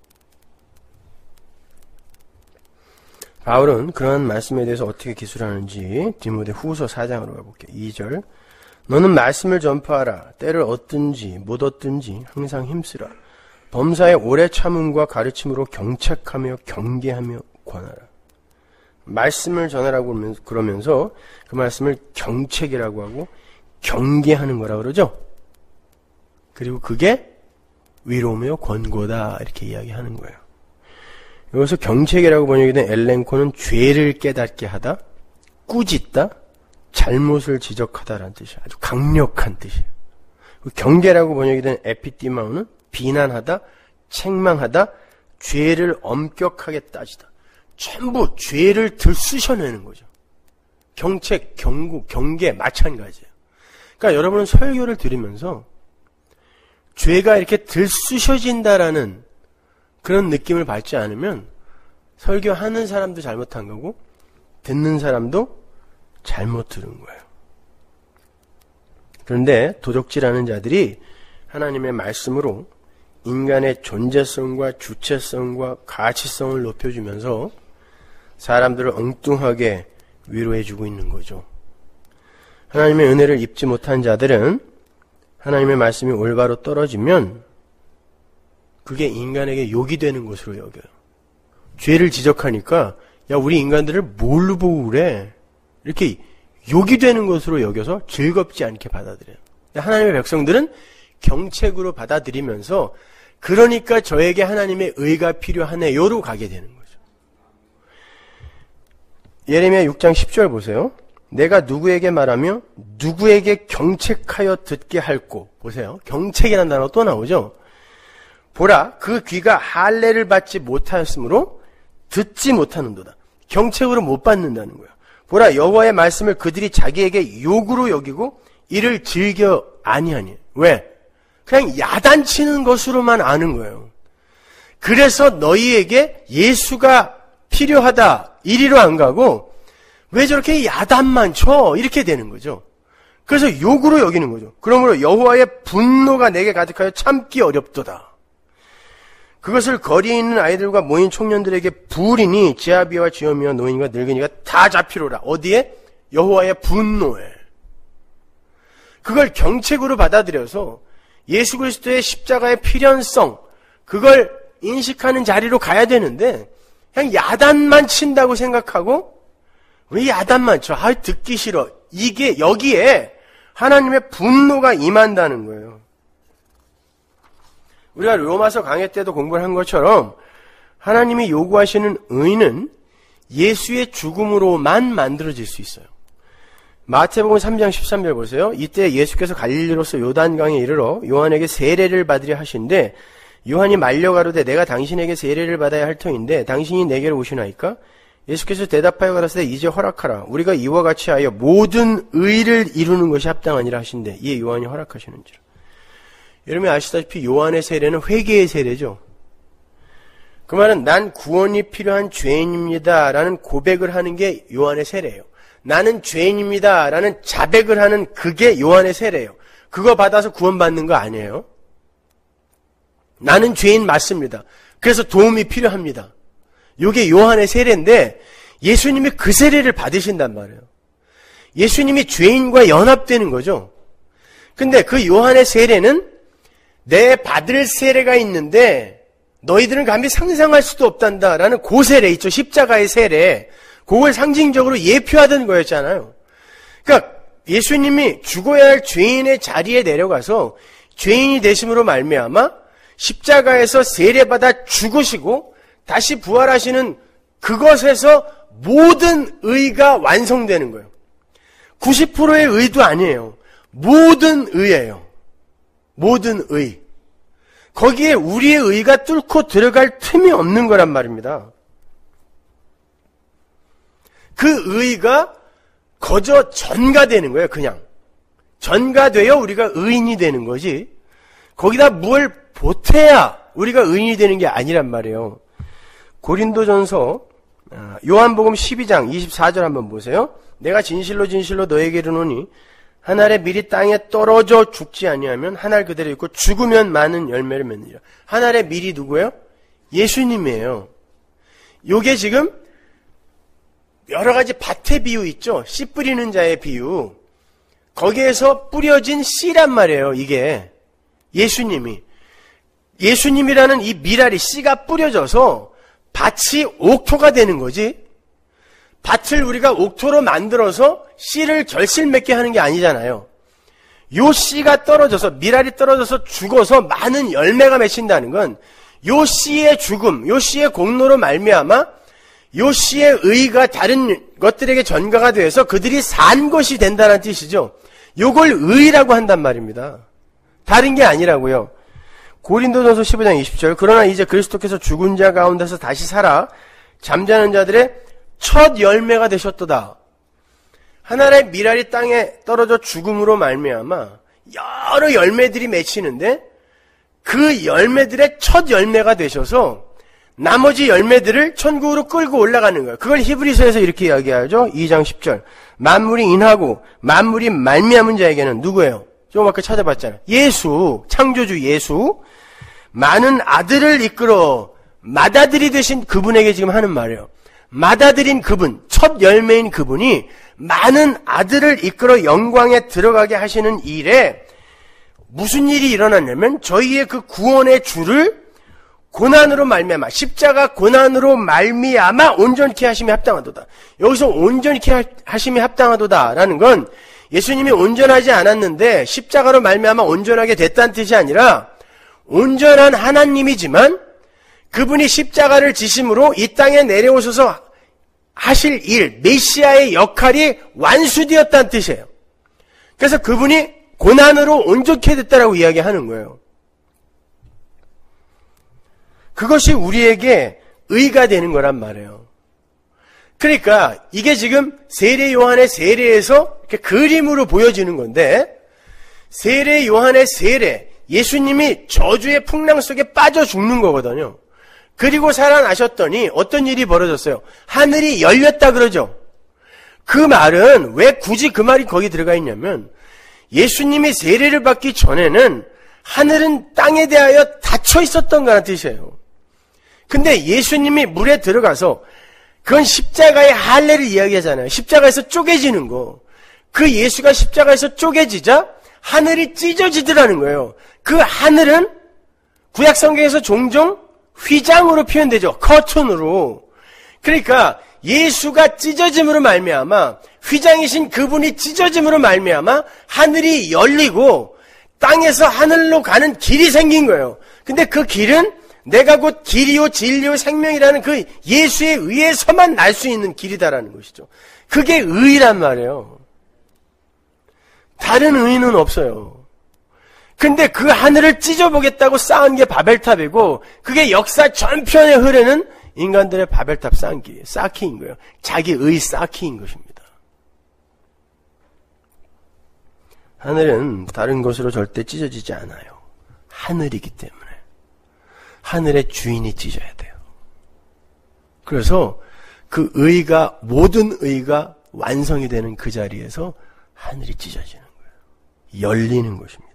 바울은 그러한 말씀에 대해서 어떻게 기술하는지 디모데 후서 4장으로 가볼게요. 2절. 너는 말씀을 전파하라. 때를 얻든지 못 얻든지 항상 힘쓰라. 범사의 오래 참음과 가르침으로 경책하며 경계하며 권하라. 말씀을 전하라고 그러면서 그 말씀을 경책이라고 하고 경계하는 거라고 그러죠. 그리고 그게 위로며 권고다 이렇게 이야기하는 거예요. 여기서 경책이라고 번역된 엘렌코는 죄를 깨닫게 하다, 꾸짖다, 잘못을 지적하다라는 뜻이에요. 아주 강력한 뜻이에요. 경계라고 번역이 된 에피티마우는 비난하다, 책망하다, 죄를 엄격하게 따지다. 전부 죄를 들쑤셔내는 거죠. 경책, 경고, 경계 마찬가지예요. 그러니까 여러분은 설교를 들으면서 죄가 이렇게 들쑤셔진다라는 그런 느낌을 받지 않으면 설교하는 사람도 잘못한 거고 듣는 사람도 잘못 들은 거예요. 그런데 도적질하는 자들이 하나님의 말씀으로 인간의 존재성과 주체성과 가치성을 높여주면서 사람들을 엉뚱하게 위로해주고 있는 거죠. 하나님의 은혜를 입지 못한 자들은 하나님의 말씀이 올바로 떨어지면 그게 인간에게 욕이 되는 것으로 여겨요. 죄를 지적하니까 야 우리 인간들을 뭘로 보고 그래? 이렇게 욕이 되는 것으로 여겨서 즐겁지 않게 받아들여요. 하나님의 백성들은 경책으로 받아들이면서 그러니까 저에게 하나님의 의가 필요하네요로 가게 되는 거죠. 예레미야 6장 10절 보세요. 내가 누구에게 말하며 누구에게 경책하여 듣게 할꼬. 보세요. 경책이라는 단어가 또 나오죠. 보라 그 귀가 할례를 받지 못하였으므로 듣지 못하는도다. 경책으로 못 받는다는 거야. 보라 여호와의 말씀을 그들이 자기에게 욕으로 여기고 이를 즐겨 아니하니. 왜? 그냥 야단치는 것으로만 아는 거예요. 그래서 너희에게 예수가 필요하다 이리로 안 가고 왜 저렇게 야단만 쳐? 이렇게 되는 거죠. 그래서 욕으로 여기는 거죠. 그러므로 여호와의 분노가 내게 가득하여 참기 어렵도다. 그것을 거리에 있는 아이들과 모인 청년들에게 부으리니 지아비와 지엄이와 노인과 늙은이가 다 잡히로라. 어디에? 여호와의 분노에. 그걸 경책으로 받아들여서 예수 그리스도의 십자가의 필연성 그걸 인식하는 자리로 가야 되는데 그냥 야단만 친다고 생각하고 왜 야단만 쳐? 아 듣기 싫어. 이게 여기에 하나님의 분노가 임한다는 거예요. 우리가 로마서 강해 때도 공부를 한 것처럼 하나님이 요구하시는 의는 예수의 죽음으로만 만들어질 수 있어요. 마태복음 3장 13절 보세요. 이때 예수께서 갈릴리로서 요단강에 이르러 요한에게 세례를 받으려 하신데 요한이 말려 가로되 내가 당신에게 세례를 받아야 할 터인데 당신이 내게로 오시나이까? 예수께서 대답하여 가라사대 이제 허락하라. 우리가 이와 같이 하여 모든 의를 이루는 것이 합당하니라 하신대 이에 요한이 허락하시는지라. 여러분이 아시다시피 요한의 세례는 회개의 세례죠. 그 말은 난 구원이 필요한 죄인입니다 라는 고백을 하는 게 요한의 세례예요. 나는 죄인입니다 라는 자백을 하는 그게 요한의 세례예요. 그거 받아서 구원받는 거 아니에요. 나는 죄인 맞습니다. 그래서 도움이 필요합니다. 이게 요한의 세례인데 예수님이 그 세례를 받으신단 말이에요. 예수님이 죄인과 연합되는 거죠. 근데 그 요한의 세례는 내 받을 세례가 있는데 너희들은 감히 상상할 수도 없단다라는 그 세례 있죠. 십자가의 세례. 그걸 상징적으로 예표하던 거였잖아요. 그러니까 예수님이 죽어야 할 죄인의 자리에 내려가서 죄인이 되심으로 말미암아 십자가에서 세례받아 죽으시고 다시 부활하시는 그것에서 모든 의가 완성되는 거예요. 90%의 의도 아니에요. 모든 의예요. 모든 의. 거기에 우리의 의가 뚫고 들어갈 틈이 없는 거란 말입니다. 그 의가 거저 전가되는 거예요. 그냥 전가되어 우리가 의인이 되는 거지 거기다 뭘 보태야 우리가 의인이 되는 게 아니란 말이에요. 고린도전서 요한복음 12장 24절 한번 보세요. 내가 진실로 진실로 너에게 이르노니 한 알에 밀이 땅에 떨어져 죽지 아니하면 한 알 그대로 있고 죽으면 많은 열매를 맺느니라. 한 알에 밀이 누구예요? 예수님이에요. 요게 지금 여러 가지 밭의 비유 있죠. 씨 뿌리는 자의 비유. 거기에서 뿌려진 씨란 말이에요. 이게 예수님이라는 이 밀알이 씨가 뿌려져서 밭이 옥토가 되는 거지. 밭을 우리가 옥토로 만들어서 씨를 결실맺게 하는 게 아니잖아요. 요 씨가 떨어져서 밀알이 떨어져서 죽어서 많은 열매가 맺힌다는 건 요 씨의 죽음, 요 씨의 공로로 말미암아 요 씨의 의가 다른 것들에게 전가가 돼서 그들이 산 것이 된다는 뜻이죠. 요걸 의라고 한단 말입니다. 다른 게 아니라고요. 고린도전서 15장 20절 그러나 이제 그리스도께서 죽은 자 가운데서 다시 살아 잠자는 자들의 첫 열매가 되셨도다. 하나의 밀알이 땅에 떨어져 죽음으로 말미암아 여러 열매들이 맺히는데 그 열매들의 첫 열매가 되셔서 나머지 열매들을 천국으로 끌고 올라가는 거예요. 그걸 히브리서에서 이렇게 이야기하죠. 2장 10절 만물이 인하고 만물이 말미암은 자에게는 누구예요? 조금 아까 찾아봤잖아요. 예수, 창조주 예수 많은 아들을 이끌어 맏아들이 되신 그분에게 지금 하는 말이에요. 맏아들인 그분, 첫 열매인 그분이 많은 아들을 이끌어 영광에 들어가게 하시는 일에 무슨 일이 일어났냐면 저희의 그 구원의 주를 고난으로 말미암아 십자가 고난으로 말미암아 온전케 하심이 합당하도다. 여기서 온전케 하심이 합당하도다라는 건 예수님이 온전하지 않았는데 십자가로 말미암아 온전하게 됐다는 뜻이 아니라 온전한 하나님이지만 그분이 십자가를 지심으로 이 땅에 내려오셔서 하실 일, 메시아의 역할이 완수되었다는 뜻이에요. 그래서 그분이 고난으로 온전케 됐다라고 이야기하는 거예요. 그것이 우리에게 의가 되는 거란 말이에요. 그러니까 이게 지금 세례 요한의 세례에서 이렇게 그림으로 보여지는 건데 세례 요한의 세례, 예수님이 저주의 풍랑 속에 빠져 죽는 거거든요. 그리고 살아나셨더니 어떤 일이 벌어졌어요? 하늘이 열렸다 그러죠. 그 말은 왜 굳이 그 말이 거기 들어가 있냐면 예수님이 세례를 받기 전에는 하늘은 땅에 대하여 닫혀 있었던 거라는 뜻이에요. 근데 예수님이 물에 들어가서 그건 십자가의 할례를 이야기하잖아요. 십자가에서 쪼개지는 거. 그 예수가 십자가에서 쪼개지자 하늘이 찢어지더라는 거예요. 그 하늘은 구약 성경에서 종종 휘장으로 표현되죠. 커튼으로. 그러니까 예수가 찢어짐으로 말미암아 휘장이신 그분이 찢어짐으로 말미암아 하늘이 열리고 땅에서 하늘로 가는 길이 생긴 거예요. 근데 그 길은 내가 곧 길이요 진리요 생명이라는 그 예수에 의해서만 날 수 있는 길이다라는 것이죠. 그게 의란 말이에요. 다른 의는 없어요. 근데 그 하늘을 찢어보겠다고 쌓은 게 바벨탑이고 그게 역사 전편에 흐르는 인간들의 바벨탑 쌓기인 거예요. 자기 의 쌓기인 것입니다. 하늘은 다른 것으로 절대 찢어지지 않아요. 하늘이기 때문에. 하늘의 주인이 찢어야 돼요. 그래서 그 의가, 모든 의가 완성이 되는 그 자리에서 하늘이 찢어지는 거예요. 열리는 것입니다.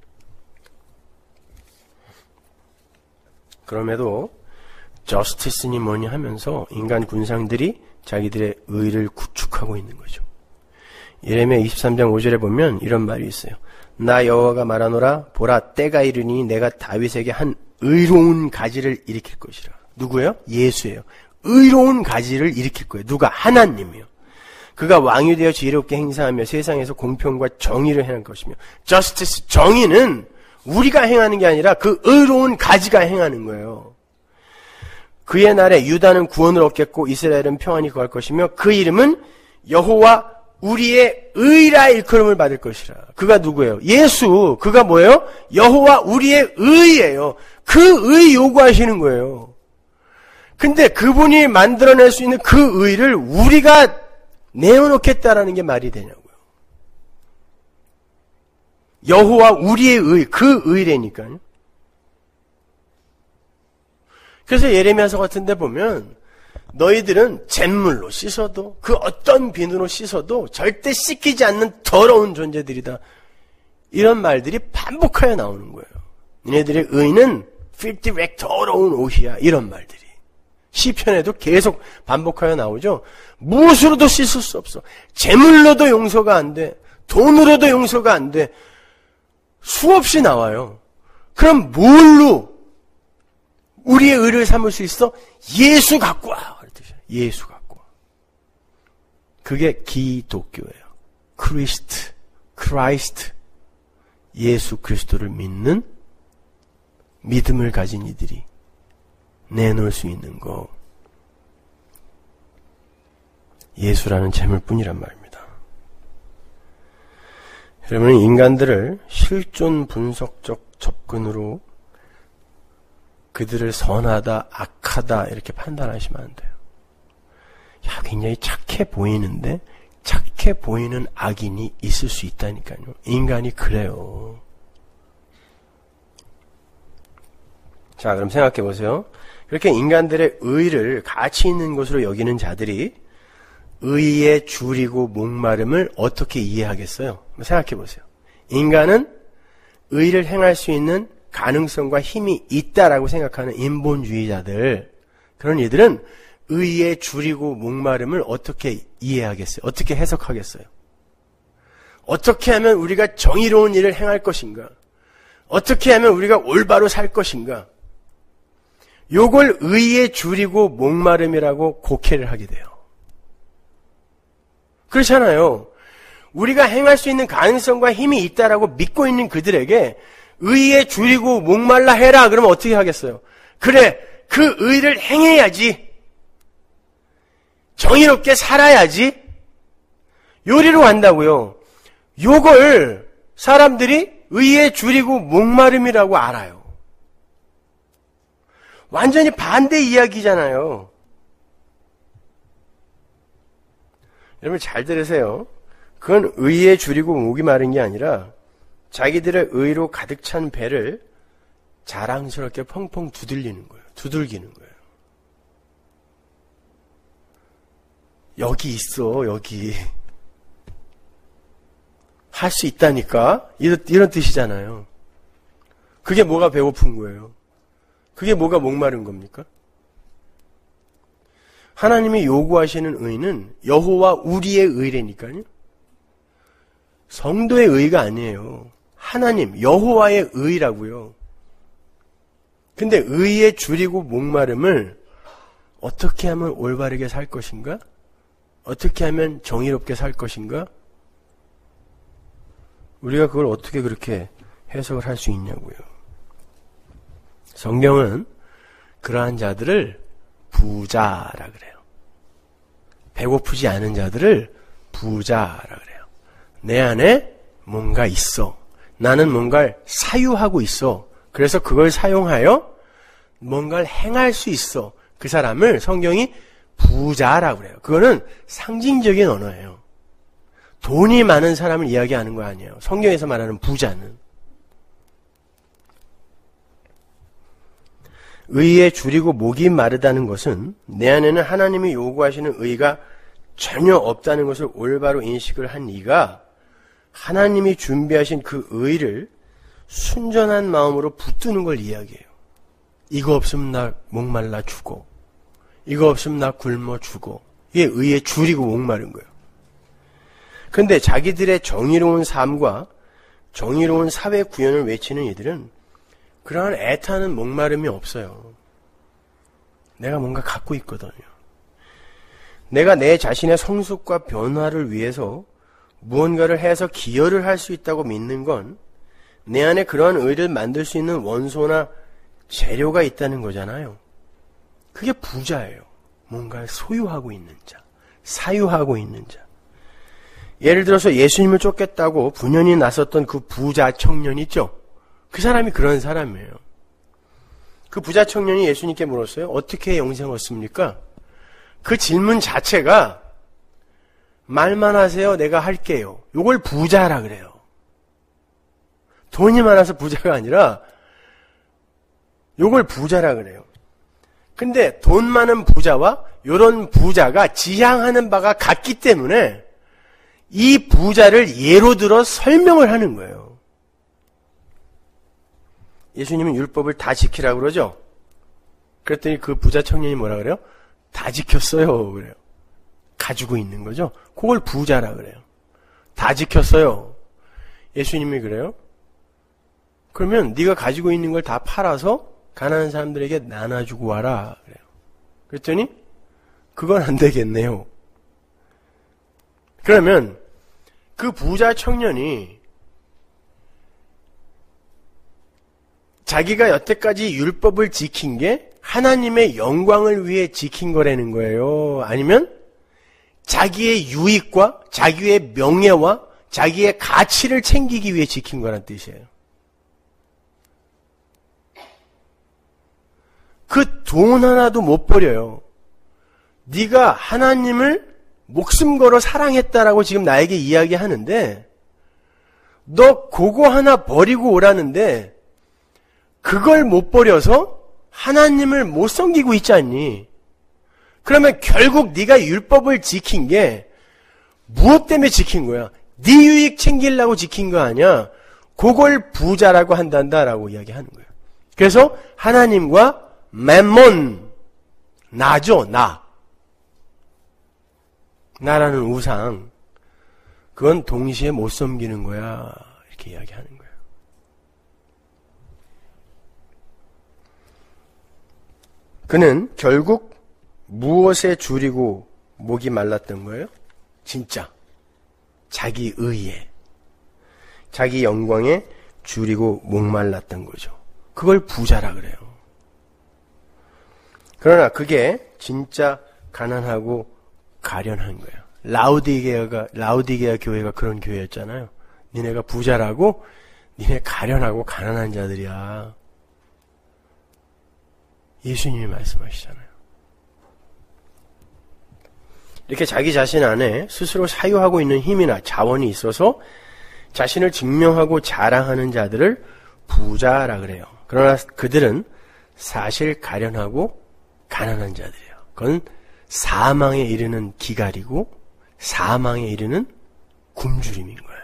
그럼에도 저스티스니 뭐니 하면서 인간 군상들이 자기들의 의를 구축하고 있는 거죠. 예레미야 23장 5절에 보면 이런 말이 있어요. 나 여호와가 말하노라 보라 때가 이르니 내가 다윗에게 한 의로운 가지를 일으킬 것이라. 누구예요? 예수예요. 의로운 가지를 일으킬 거예요. 누가? 하나님이요. 그가 왕이 되어 지혜롭게 행사하며 세상에서 공평과 정의를 행할 것이며 justice, 정의는 우리가 행하는 게 아니라 그 의로운 가지가 행하는 거예요. 그의 날에 유다는 구원을 얻겠고 이스라엘은 평안히 거할 것이며 그 이름은 여호와 우리의 의라 일컬음을 받을 것이라. 그가 누구예요? 예수. 그가 뭐예요? 여호와 우리의 의예요. 그 의 요구하시는 거예요. 근데 그분이 만들어낼 수 있는 그 의를 우리가 내어놓겠다라는 게 말이 되냐고요. 여호와 우리의 의, 그 의라니까요. 그래서 예레미야서 같은 데 보면 너희들은 잿물로 씻어도 그 어떤 비누로 씻어도 절대 씻기지 않는 더러운 존재들이다. 이런 말들이 반복하여 나오는 거예요. 너희들의 의는 filthy rag, 더러운 옷이야. 이런 말들이. 시편에도 계속 반복하여 나오죠. 무엇으로도 씻을 수 없어. 잿물로도 용서가 안 돼. 돈으로도 용서가 안 돼. 수없이 나와요. 그럼 뭘로 우리의 의를 삼을 수 있어? 예수 갖고 와. 예수 갖고 와. 그게 기독교예요. 크라이스트. 예수 그리스도를 믿는 믿음을 가진 이들이 내놓을 수 있는 거. 예수라는 재물뿐이란 말입니다. 여러분은 인간들을 실존 분석적 접근으로 그들을 선하다, 악하다 이렇게 판단하시면 안 돼요. 야, 굉장히 착해 보이는데 착해 보이는 악인이 있을 수 있다니까요. 인간이 그래요. 자, 그럼 생각해 보세요. 그렇게 인간들의 의를 가치 있는 것으로 여기는 자들이 의에 줄이고 목마름을 어떻게 이해하겠어요? 생각해 보세요. 인간은 의를 행할 수 있는 가능성과 힘이 있다라고 생각하는 인본주의자들, 그런 이들은 의에 줄이고 목마름을 어떻게 이해하겠어요? 어떻게 해석하겠어요? 어떻게 하면 우리가 정의로운 일을 행할 것인가? 어떻게 하면 우리가 올바로 살 것인가? 요걸 의에 줄이고 목마름이라고 곡해를 하게 돼요. 그렇잖아요. 우리가 행할 수 있는 가능성과 힘이 있다라고 믿고 있는 그들에게 의에 줄이고 목말라 해라. 그러면 어떻게 하겠어요? 그래, 그 의를 행해야지. 정의롭게 살아야지. 요리로 간다고요. 요걸 사람들이 의에 줄이고 목마름이라고 알아요. 완전히 반대 이야기잖아요. 여러분 잘 들으세요. 그건 의에 줄이고 목이 마른 게 아니라 자기들의 의로 가득 찬 배를 자랑스럽게 펑펑 두들기는 거예요. 여기 있어, 여기. 할 수 있다니까? 이런 뜻이잖아요. 그게 뭐가 배고픈 거예요? 그게 뭐가 목마른 겁니까? 하나님이 요구하시는 의는 여호와 우리의 의라니까요. 성도의 의가 아니에요. 하나님, 여호와의 의라고요. 근데 의에 줄이고 목마름을 어떻게 하면 올바르게 살 것인가? 어떻게 하면 정의롭게 살 것인가? 우리가 그걸 어떻게 그렇게 해석을 할 수 있냐고요. 성경은 그러한 자들을 부자라 그래요. 배고프지 않은 자들을 부자라 그래요. 내 안에 뭔가 있어. 나는 뭔가를 사유하고 있어. 그래서 그걸 사용하여 뭔가를 행할 수 있어. 그 사람을 성경이 부자라고 그래요. 그거는 상징적인 언어예요. 돈이 많은 사람을 이야기하는 거 아니에요. 성경에서 말하는 부자는. 의에 줄이고 목이 마르다는 것은 내 안에는 하나님이 요구하시는 의가 전혀 없다는 것을 올바로 인식을 한 이가 하나님이 준비하신 그 의를 순전한 마음으로 붙드는 걸 이야기해요. 이거 없으면 나 목말라 죽어. 이거 없으면 나 굶어 죽어. 이게 의에 줄이고 목마른 거예요. 근데 자기들의 정의로운 삶과 정의로운 사회 구현을 외치는 이들은 그러한 애타는 목마름이 없어요. 내가 뭔가 갖고 있거든요. 내가 내 자신의 성숙과 변화를 위해서 무언가를 해서 기여를 할 수 있다고 믿는 건 내 안에 그러한 의를 만들 수 있는 원소나 재료가 있다는 거잖아요. 그게 부자예요. 뭔가를 소유하고 있는 자, 사유하고 있는 자. 예를 들어서 예수님을 쫓겠다고 분연히 나섰던 그 부자 청년 있죠? 그 사람이 그런 사람이에요. 그 부자 청년이 예수님께 물었어요. 어떻게 영생을 얻습니까? 그 질문 자체가 말만 하세요. 내가 할게요. 요걸 부자라 그래요. 돈이 많아서 부자가 아니라 요걸 부자라 그래요. 근데 돈 많은 부자와 요런 부자가 지향하는 바가 같기 때문에 이 부자를 예로 들어 설명을 하는 거예요. 예수님은 율법을 다 지키라고 그러죠? 그랬더니 그 부자 청년이 뭐라 그래요? 다 지켰어요. 그래요. 가지고 있는 거죠? 그걸 부자라 그래요. 다 지켰어요. 예수님이 그래요? 그러면 네가 가지고 있는 걸 다 팔아서 가난한 사람들에게 나눠주고 와라. 그래요. 그랬더니 그건 안 되겠네요. 그러면 그 부자 청년이 자기가 여태까지 율법을 지킨 게 하나님의 영광을 위해 지킨 거라는 거예요. 아니면 자기의 유익과 자기의 명예와 자기의 가치를 챙기기 위해 지킨 거란 뜻이에요. 그 돈 하나도 못 버려요. 네가 하나님을 목숨 걸어 사랑했다라고 지금 나에게 이야기하는데 너 그거 하나 버리고 오라는데 그걸 못 버려서 하나님을 못 섬기고 있지 않니? 그러면 결국 네가 율법을 지킨 게 무엇 때문에 지킨 거야? 네 유익 챙기려고 지킨 거 아니야? 그걸 부자라고 한단다라고 이야기하는 거예요. 그래서 하나님과 맴몬, 나죠, 나. 나라는 우상. 그건 동시에 못 섬기는 거야. 이렇게 이야기하는 거예요. 그는 결국 무엇에 줄이고 목이 말랐던 거예요? 진짜. 자기 의에. 자기 영광에 줄이고 목말랐던 거죠. 그걸 부자라 그래요. 그러나 그게 진짜 가난하고 가련한 거예요. 라우디게아 교회가 그런 교회였잖아요. 니네가 부자라고 니네 가련하고 가난한 자들이야. 예수님이 말씀하시잖아요. 이렇게 자기 자신 안에 스스로 사유하고 있는 힘이나 자원이 있어서 자신을 증명하고 자랑하는 자들을 부자라 그래요. 그러나 그들은 사실 가련하고 가난한 자들이에요. 그건 사망에 이르는 기갈이고 사망에 이르는 굶주림인 거예요.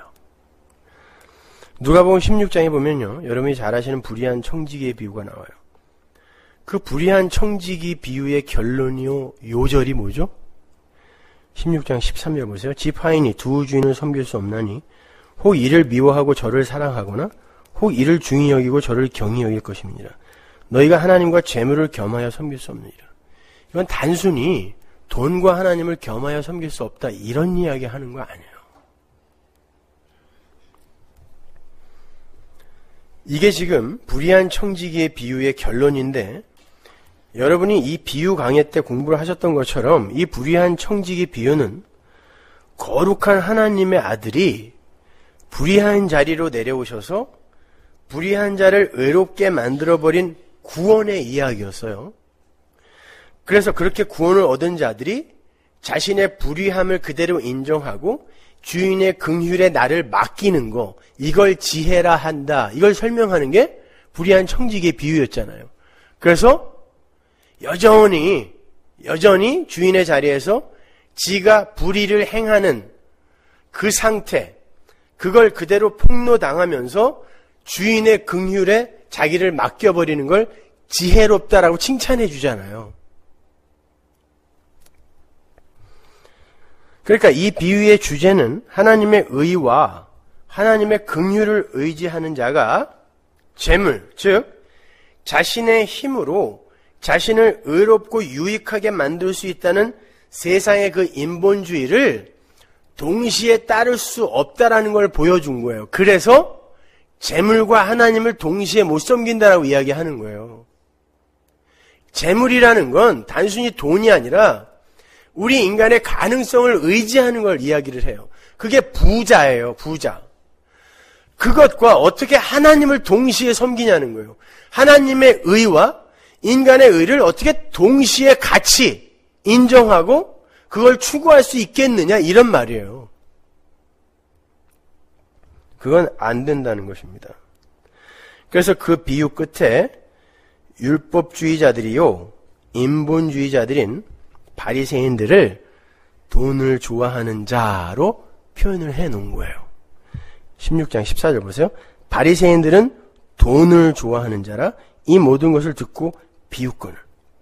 누가복음 16장에 보면요. 여러분이 잘 아시는 불의한 청지기의 비유가 나와요. 그 불의한 청지기 비유의 결론이요. 요절이 뭐죠? 16장 13절 보세요. 집 하인이 두 주인을 섬길 수 없나니 혹 이를 미워하고 저를 사랑하거나 혹 이를 중히 여기고 저를 경히 여길 것임이니라. 너희가 하나님과 재물을 겸하여 섬길 수 없느니라. 이건 단순히 돈과 하나님을 겸하여 섬길 수 없다 이런 이야기 하는 거 아니에요. 이게 지금 불의한 청지기의 비유의 결론인데 여러분이 이 비유 강의 때 공부를 하셨던 것처럼 이 불의한 청지기 비유는 거룩한 하나님의 아들이 불의한 자리로 내려오셔서 불의한 자를 의롭게 만들어버린 구원의 이야기였어요. 그래서 그렇게 구원을 얻은 자들이 자신의 불의함을 그대로 인정하고 주인의 긍휼에 나를 맡기는 거, 이걸 지혜라 한다. 이걸 설명하는 게 불의한 청지기의 비유였잖아요. 그래서 여전히 주인의 자리에서 지가 불의를 행하는 그 상태, 그걸 그대로 폭로당하면서 주인의 긍휼에 자기를 맡겨버리는 걸 지혜롭다라고 칭찬해 주잖아요. 그러니까 이 비유의 주제는 하나님의 의와 하나님의 긍휼을 의지하는 자가 재물, 즉 자신의 힘으로 자신을 의롭고 유익하게 만들 수 있다는 세상의 그 인본주의를 동시에 따를 수 없다라는 걸 보여준 거예요. 그래서 재물과 하나님을 동시에 못 섬긴다라고 이야기하는 거예요. 재물이라는 건 단순히 돈이 아니라 우리 인간의 가능성을 의지하는 걸 이야기를 해요. 그게 부자예요, 부자. 그것과 어떻게 하나님을 동시에 섬기냐는 거예요. 하나님의 의와 인간의 의를 어떻게 동시에 같이 인정하고 그걸 추구할 수 있겠느냐, 이런 말이에요. 그건 안 된다는 것입니다. 그래서 그 비유 끝에 율법주의자들이요, 인본주의자들인 바리새인들을 돈을 좋아하는 자로 표현을 해놓은 거예요. 16장 14절 보세요. 바리새인들은 돈을 좋아하는 자라 이 모든 것을 듣고 비웃거늘.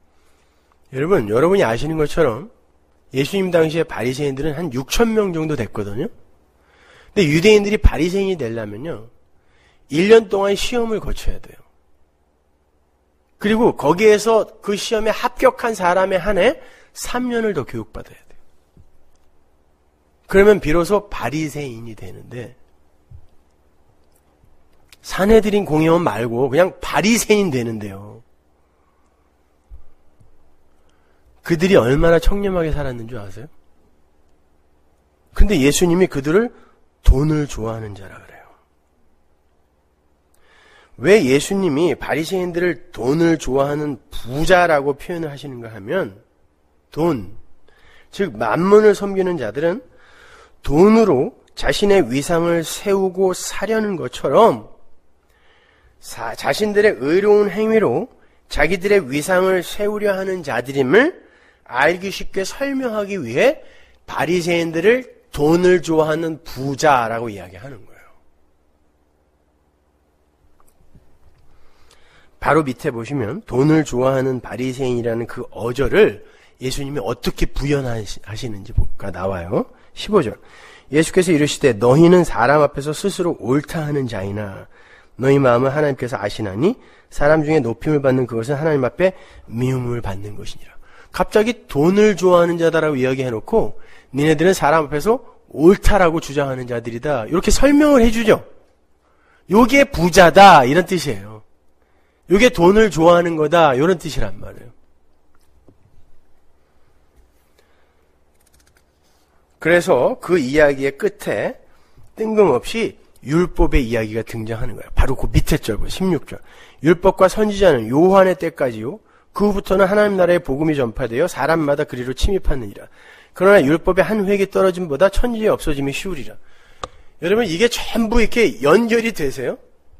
여러분이 아시는 것처럼 예수님 당시에 바리새인들은 한 6천 명 정도 됐거든요. 근데 유대인들이 바리새인이 되려면요, 1년 동안 시험을 거쳐야 돼요. 그리고 거기에서 그 시험에 합격한 사람에 한해 3년을 더 교육받아야 돼요. 그러면 비로소 바리새인이 되는데, 산헤드린 공회원 말고 그냥 바리새인 되는데요. 그들이 얼마나 청렴하게 살았는 줄 아세요? 근데 예수님이 그들을 돈을 좋아하는 자라 그래요. 왜 예수님이 바리새인들을 돈을 좋아하는 부자라고 표현을 하시는가 하면, 돈, 즉 만문을 섬기는 자들은 돈으로 자신의 위상을 세우고 사려는 것처럼 자신들의 의로운 행위로 자기들의 위상을 세우려 하는 자들임을 알기 쉽게 설명하기 위해 바리새인들을 돈을 좋아하는 부자라고 이야기하는 거예요. 바로 밑에 보시면 돈을 좋아하는 바리새인이라는 그 어절을 예수님이 어떻게 부연하시는지가 나와요. 15절. 예수께서 이르시되 너희는 사람 앞에서 스스로 옳다 하는 자이나 너희 마음은 하나님께서 아시나니 사람 중에 높임을 받는 그것은 하나님 앞에 미움을 받는 것이니라. 갑자기 돈을 좋아하는 자다라고 이야기해놓고 니네들은 사람 앞에서 옳다라고 주장하는 자들이다, 이렇게 설명을 해주죠. 요게 부자다, 이런 뜻이에요. 요게 돈을 좋아하는 거다, 이런 뜻이란 말이에요. 그래서 그 이야기의 끝에 뜬금없이 율법의 이야기가 등장하는 거예요. 바로 그 밑에 절, 16절. 율법과 선지자는 요한의 때까지요, 그 후부터는 하나님 나라의 복음이 전파되어 사람마다 그리로 침입하느니라. 그러나 율법의 한 획이 떨어짐보다 천지의 없어짐이 쉬우리라. 여러분, 이게 전부 이렇게 연결이 되세요?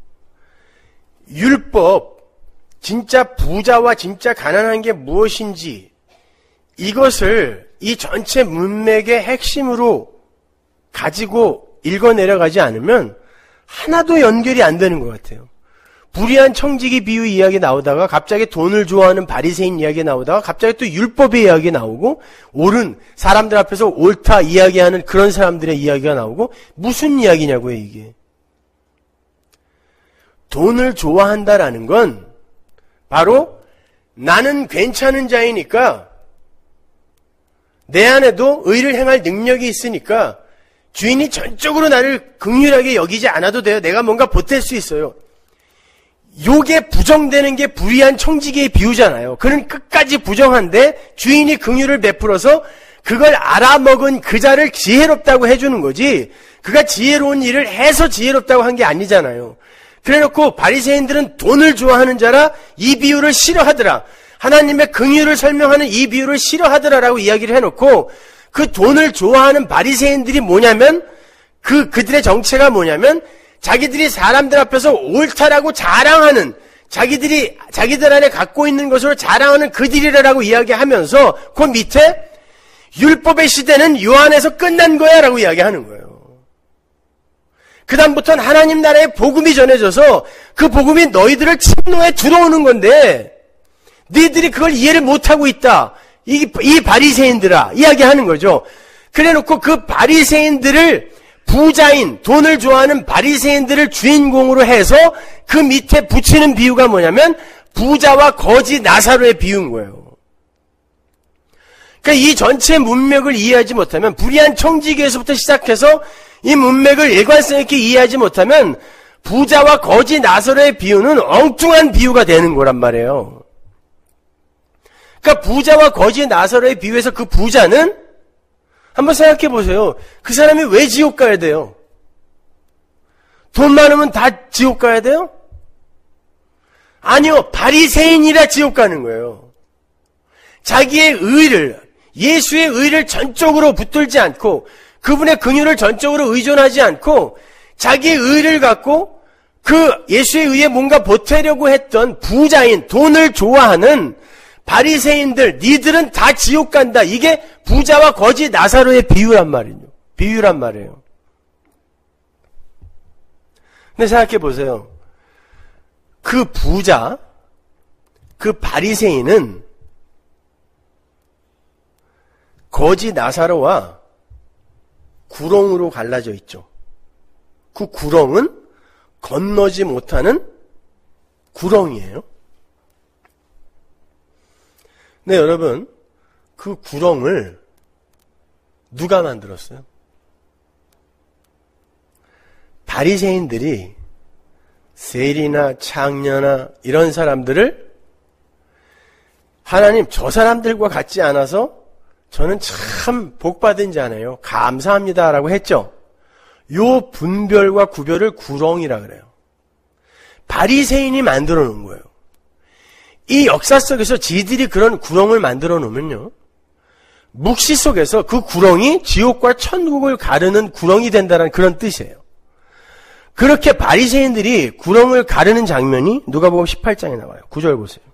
율법, 진짜 부자와 진짜 가난한 게 무엇인지, 이것을 이 전체 문맥의 핵심으로 가지고 읽어내려가지 않으면 하나도 연결이 안 되는 것 같아요. 불의한 청지기 비유 이야기 나오다가 갑자기 돈을 좋아하는 바리새인 이야기 나오다가 갑자기 또 율법의 이야기 나오고 옳은 사람들 앞에서 옳다 이야기하는 그런 사람들의 이야기가 나오고, 무슨 이야기냐고요 이게. 돈을 좋아한다라는 건 바로 나는 괜찮은 자이니까, 내 안에도 의를 행할 능력이 있으니까 주인이 전적으로 나를 긍휼하게 여기지 않아도 돼요. 내가 뭔가 보탤 수 있어요. 요게 부정되는 게 불의한 청지기의 비유잖아요. 그는 끝까지 부정한데 주인이 긍휼을 베풀어서 그걸 알아먹은 그 자를 지혜롭다고 해주는 거지, 그가 지혜로운 일을 해서 지혜롭다고 한 게 아니잖아요. 그래놓고 바리새인들은 돈을 좋아하는 자라 이 비유를 싫어하더라, 하나님의 긍휼을 설명하는 이 비유를 싫어하더라라고 이야기를 해놓고, 그 돈을 좋아하는 바리새인들이 뭐냐면, 그들의 정체가 뭐냐면, 자기들이 사람들 앞에서 옳다라고 자랑하는, 자기들 안에 갖고 있는 것으로 자랑하는 그들이라고 이야기하면서 그 밑에 율법의 시대는 요 안에서 끝난 거야 라고 이야기하는 거예요. 그 다음부터는 하나님 나라의 복음이 전해져서 그 복음이 너희들을 침노에 들어오는 건데 너희들이 그걸 이해를 못하고 있다, 이 바리새인들아 이야기하는 거죠. 그래놓고 그 바리새인들을, 부자인 돈을 좋아하는 바리새인들을 주인공으로 해서 그 밑에 붙이는 비유가 뭐냐면 부자와 거지 나사로의 비유인 거예요. 그러니까 이 전체 문맥을 이해하지 못하면, 불의한 청지기에서부터 시작해서 이 문맥을 일관성 있게 이해하지 못하면 부자와 거지 나사로의 비유는 엉뚱한 비유가 되는 거란 말이에요. 그러니까 부자와 거지 나사로의 비유에서 그 부자는, 한번 생각해 보세요. 그 사람이 왜 지옥 가야 돼요? 돈 많으면 다 지옥 가야 돼요? 아니요. 바리새인이라 지옥 가는 거예요. 자기의 의를, 예수의 의를 전적으로 붙들지 않고 그분의 긍휼을 전적으로 의존하지 않고 자기의 의를 갖고 그 예수의 의에 뭔가 보태려고 했던 부자인, 돈을 좋아하는 바리새인들, 니들은 다 지옥 간다. 이게 부자와 거지 나사로의 비유란 말이에요. 근데 생각해 보세요. 그 부자, 그 바리새인은 거지 나사로와 구렁으로 갈라져 있죠. 그 구렁은 건너지 못하는 구렁이에요. 네, 여러분, 그 구렁을 누가 만들었어요? 바리새인들이, 세리나 창녀나 이런 사람들을 하나님 저 사람들과 같지 않아서 저는 참 복받은 자네요, 감사합니다라고 했죠. 요 분별과 구별을 구렁이라 그래요. 바리새인이 만들어 놓은 거예요. 이 역사 속에서 지들이 그런 구렁을 만들어 놓으면요, 묵시 속에서 그 구렁이 지옥과 천국을 가르는 구렁이 된다는 그런 뜻이에요. 그렇게 바리새인들이 구렁을 가르는 장면이 누가복음 18장에 나와요. 9절 보세요.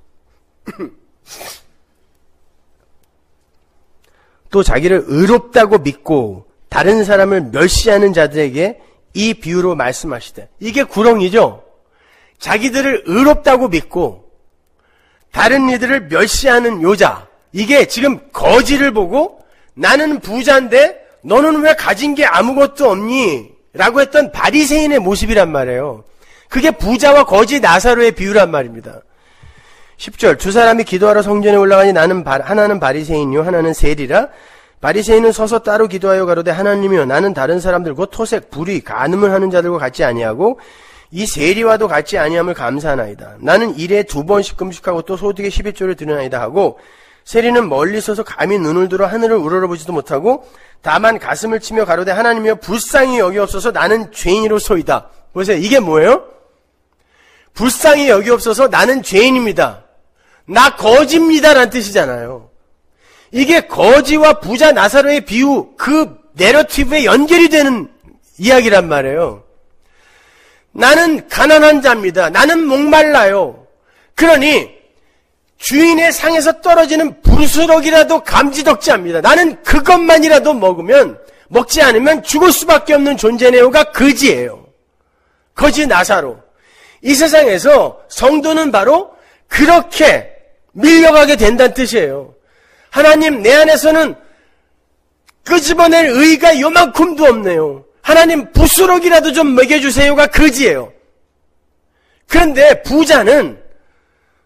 또 자기를 의롭다고 믿고 다른 사람을 멸시하는 자들에게 이 비유로 말씀하시되, 이게 구렁이죠. 자기들을 의롭다고 믿고 다른 이들을 멸시하는 요자, 이게 지금 거지를 보고 나는 부자인데 너는 왜 가진 게 아무것도 없니? 라고 했던 바리새인의 모습이란 말이에요. 그게 부자와 거지 나사로의 비유란 말입니다. 10절, 두 사람이 기도하러 성전에 올라가니 하나는 바리새인이요 하나는 세리라. 바리새인은 서서 따로 기도하여 가로되, 하나님이여, 나는 다른 사람들 곧 토색, 불의, 간음을 하는 자들과 같지 아니하고 이 세리와도 같지 아니함을 감사하나이다. 나는 일에 2번씩 금식하고 또 소득의 11조를 드리나이다 하고, 세리는 멀리 서서 감히 눈을 들어 하늘을 우러러보지도 못하고 다만 가슴을 치며 가로되, 하나님이여, 불쌍히 여기옵소서, 나는 죄인이로소이다. 보세요. 이게 뭐예요? 불쌍히 여기옵소서, 나는 죄인입니다. 나 거지입니다 라는 뜻이잖아요. 이게 거지와 부자 나사로의 비유, 그 내러티브에 연결이 되는 이야기란 말이에요. 나는 가난한 자입니다. 나는 목말라요. 그러니 주인의 상에서 떨어지는 부스러기라도 감지덕지합니다. 나는 그것만이라도 먹지 않으면 죽을 수밖에 없는 존재네요가 거지예요. 거지 나사로. 이 세상에서 성도는 바로 그렇게 밀려가게 된다는 뜻이에요. 하나님, 내 안에서는 끄집어낼 의의가 요만큼도 없네요. 하나님, 부스러기라도 좀 먹여주세요가 거지예요. 그런데 부자는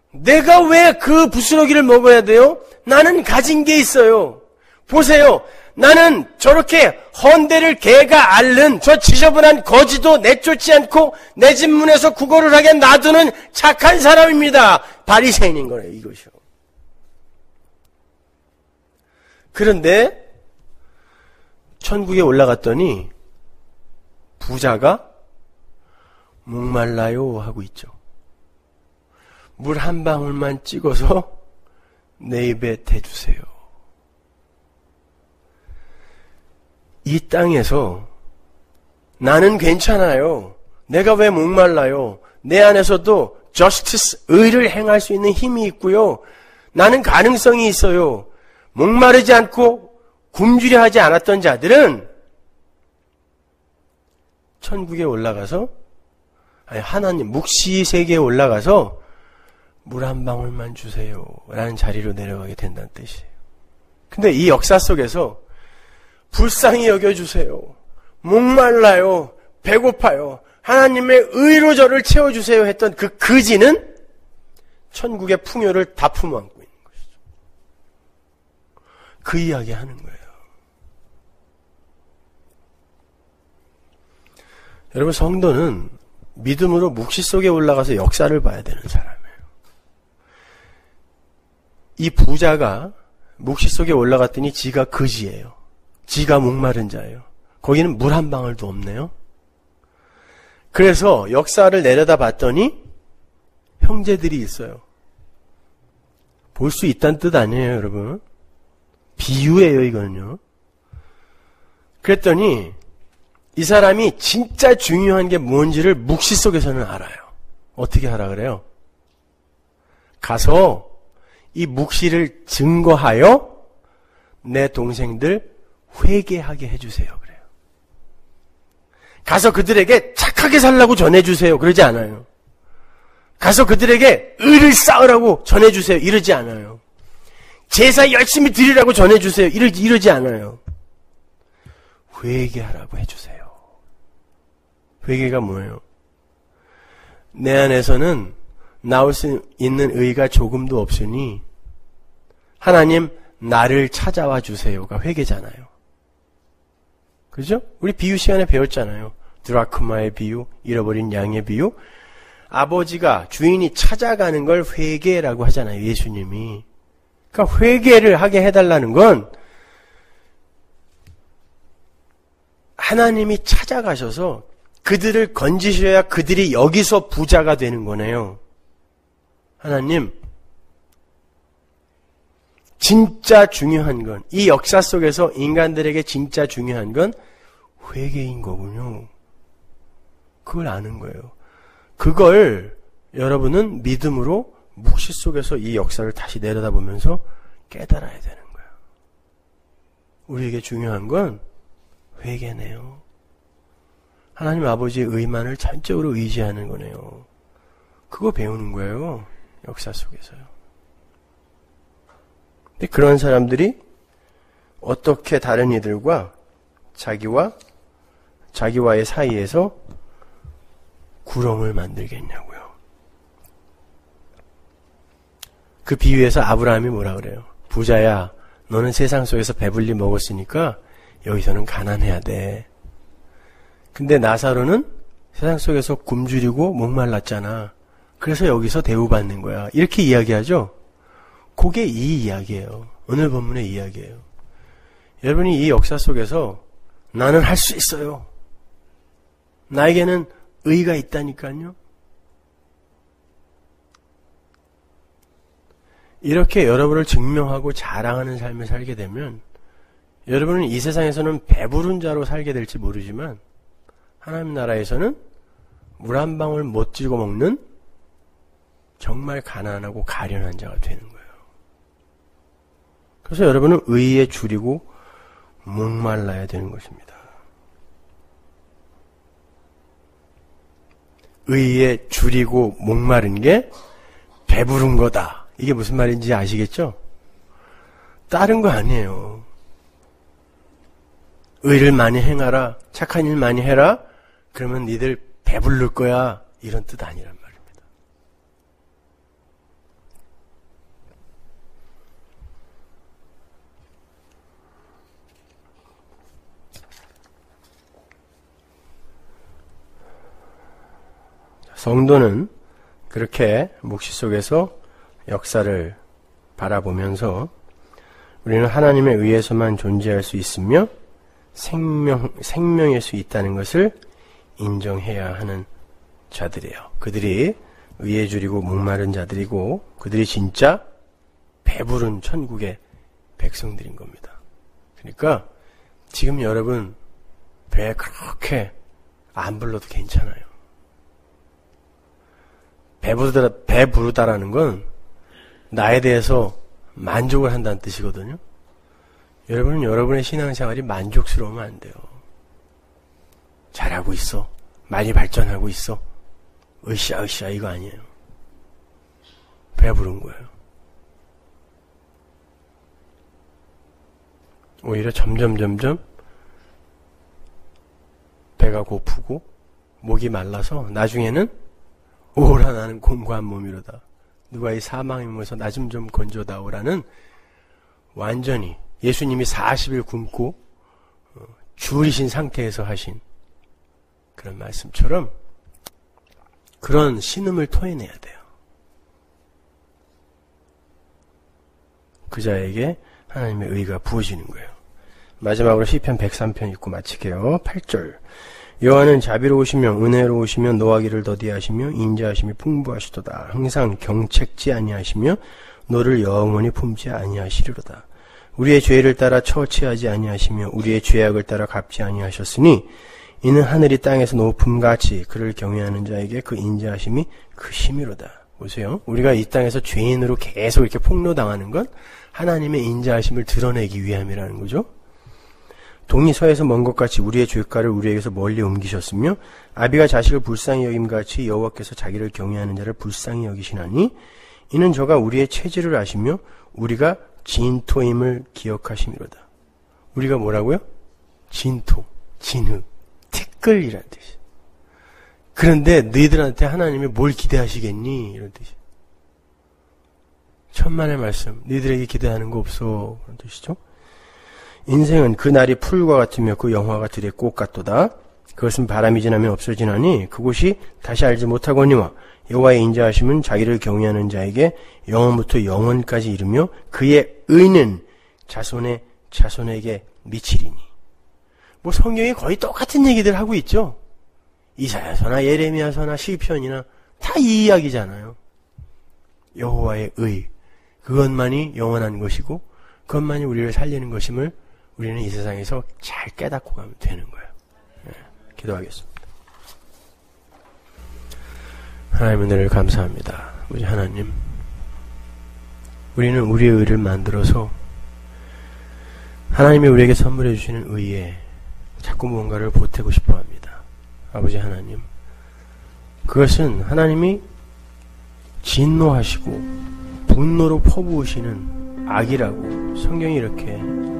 내가 왜 그 부스러기를 먹어야 돼요? 나는 가진 게 있어요. 보세요. 나는 저렇게 헌대를 개가 앓는 저 지저분한 거지도 내쫓지 않고 내 집 문에서 구걸을 하게 놔두는 착한 사람입니다. 바리새인인 거예요, 이것이요. 그런데 천국에 올라갔더니 부자가 목말라요 하고 있죠. 물 한 방울만 찍어서 내 입에 대주세요. 이 땅에서 나는 괜찮아요. 내가 왜 목말라요? 내 안에서도 justice, 의를 행할 수 있는 힘이 있고요. 나는 가능성이 있어요. 목마르지 않고 굶주려 하지 않았던 자들은 천국에 올라가서, 하나님, 묵시 세계에 올라가서 물 한 방울만 주세요 라는 자리로 내려가게 된다는 뜻이에요. 근데 이 역사 속에서 불쌍히 여겨주세요, 목말라요, 배고파요, 하나님의 의로 저를 채워주세요 했던 그 거지는 천국의 풍요를 다 품어안고 있는 것이죠. 그 이야기 하는 거예요. 여러분, 성도는 믿음으로 묵시 속에 올라가서 역사를 봐야 되는 사람이에요. 이 부자가 묵시 속에 올라갔더니 지가 거지예요. 지가 목마른 자예요. 거기는 물 한 방울도 없네요. 그래서 역사를 내려다 봤더니 형제들이 있어요. 볼 수 있다는 뜻 아니에요, 여러분. 비유예요, 이거는요. 그랬더니 이 사람이 진짜 중요한 게 뭔지를 묵시 속에서는 알아요. 어떻게 하라 그래요? 가서 이 묵시를 증거하여 내 동생들 회개하게 해주세요. 그래요. 가서 그들에게 착하게 살라고 전해주세요. 그러지 않아요. 가서 그들에게 의를 쌓으라고 전해주세요. 이러지 않아요. 제사 열심히 드리라고 전해주세요. 이러지 않아요. 회개하라고 해주세요. 회개가 뭐예요? 내 안에서는 나올 수 있는 의가 조금도 없으니 하나님 나를 찾아와 주세요가 회개잖아요. 그죠? 우리 비유 시간에 배웠잖아요. 드라크마의 비유, 잃어버린 양의 비유. 아버지가, 주인이 찾아가는 걸 회개라고 하잖아요, 예수님이. 그러니까 회개를 하게 해달라는 건 하나님이 찾아가셔서 그들을 건지셔야 그들이 여기서 부자가 되는 거네요. 하나님, 진짜 중요한 건, 이 역사 속에서 인간들에게 진짜 중요한 건 회개인 거군요. 그걸 아는 거예요. 그걸 여러분은 믿음으로 묵시 속에서 이 역사를 다시 내려다보면서 깨달아야 되는 거예요. 우리에게 중요한 건 회개네요. 하나님 아버지의 의만을 전적으로 의지하는 거네요. 그거 배우는 거예요. 역사 속에서요. 근데 그런 사람들이 어떻게 다른 이들과 자기와의 사이에서 구렁을 만들겠냐고요. 그 비유에서 아브라함이 뭐라 그래요? 부자야, 너는 세상 속에서 배불리 먹었으니까 여기서는 가난해야 돼. 근데 나사로는 세상 속에서 굶주리고 목말랐잖아. 그래서 여기서 대우받는 거야. 이렇게 이야기하죠? 그게 이 이야기예요. 오늘 본문의 이야기예요. 여러분이 이 역사 속에서 나는 할 수 있어요. 나에게는 의가 있다니까요. 이렇게 여러분을 증명하고 자랑하는 삶을 살게 되면 여러분은 이 세상에서는 배부른 자로 살게 될지 모르지만 하나님 나라에서는 물 한 방울 못 쥐고 먹는 정말 가난하고 가련한 자가 되는 거예요. 그래서 여러분은 의에 줄이고 목말라야 되는 것입니다. 의에 줄이고 목마른 게 배부른 거다. 이게 무슨 말인지 아시겠죠? 다른 거 아니에요. 의를 많이 행하라, 착한 일 많이 해라, 그러면 니들 배부를 거야, 이런 뜻 아니란 말입니다. 성도는 그렇게 묵시 속에서 역사를 바라보면서 우리는 하나님에 의해서만 존재할 수 있으며 생명일 수 있다는 것을 인정해야 하는 자들이에요. 그들이 의에 줄이고 목마른 자들이고 그들이 진짜 배부른 천국의 백성들인 겁니다. 그러니까 지금 여러분 배 그렇게 안 불러도 괜찮아요. 배부르다라는 건 나에 대해서 만족을 한다는 뜻이거든요. 여러분은 여러분의 신앙생활이 만족스러우면 안 돼요. 잘하고 있어. 많이 발전하고 있어. 으쌰으쌰 이거 아니에요. 배부른 거예요. 오히려 점점 배가 고프고 목이 말라서 나중에는 오라 나는 곤고한 몸이로다. 누가 이 사망의 몸에서 나 좀 건져다오라는 완전히 예수님이 40일 굶고 줄이신 상태에서 하신 그런 말씀처럼 그런 신음을 토해내야 돼요. 그 자에게 하나님의 의가 부어지는 거예요. 마지막으로 시편 103편 읽고 마칠게요. 8절 여호와는 자비로우시며 은혜로우시며 노하기를 더디하시며 인자하심이 풍부하시도다. 항상 경책지 아니하시며 너를 영원히 품지 아니하시리로다. 우리의 죄를 따라 처치하지 아니하시며 우리의 죄악을 따라 갚지 아니하셨으니 이는 하늘이 땅에서 높음같이 그를 경외하는 자에게 그 인자하심이 크심이로다. 보세요. 우리가 이 땅에서 죄인으로 계속 이렇게 폭로당하는 건 하나님의 인자하심을 드러내기 위함이라는 거죠. 동이 서에서 먼 것 같이 우리의 죄가를 우리에게서 멀리 옮기셨으며 아비가 자식을 불쌍히 여김같이 여호와께서 자기를 경외하는 자를 불쌍히 여기시나니 이는 저가 우리의 체질을 아시며 우리가 진토임을 기억하심이로다. 우리가 뭐라고요? 진토, 진흙, 티끌이라는 뜻이에요. 그런데 너희들한테 하나님이 뭘 기대하시겠니? 이런 뜻이에요. 천만의 말씀, 너희들에게 기대하는 거 없어. 그런 뜻이죠. 인생은 그 날이 풀과 같으며 그 영화가 들의 꽃 같도다. 그것은 바람이 지나면 없어지나니 그곳이 다시 알지 못하거니와 여호와의 인자하심은 자기를 경외하는 자에게 영원부터 영원까지 이르며 그의 의는 자손의 자손에게 미치리니. 뭐 성경이 거의 똑같은 얘기들 하고 있죠. 이사야서나 예레미야서나 시편이나 다 이 이야기잖아요. 여호와의 의, 그것만이 영원한 것이고 그것만이 우리를 살리는 것임을 우리는 이 세상에서 잘 깨닫고 가면 되는 거예요. 네, 기도하겠습니다. 하나님 은혜를 감사합니다. 우리 하나님, 우리는 우리의 의를 만들어서 하나님이 우리에게 선물해 주시는 의에 자꾸 무언가를 보태고 싶어 합니다. 아버지 하나님, 그것은 하나님이 진노하시고 분노로 퍼부으시는 악이라고 성경이 이렇게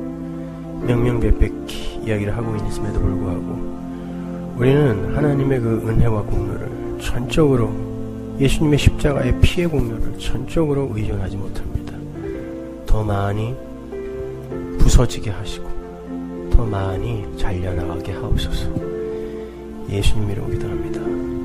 명명백백히 이야기를 하고 있음에도 불구하고 우리는 하나님의 그 은혜와 공로를 전적으로 예수님의 십자가의 피의 공로를 전적으로 의존하지 못합니다. 더 많이 부서지게 하시고 더 많이 잘려나가게 하옵소서. 예수님 이름으로 기도합니다.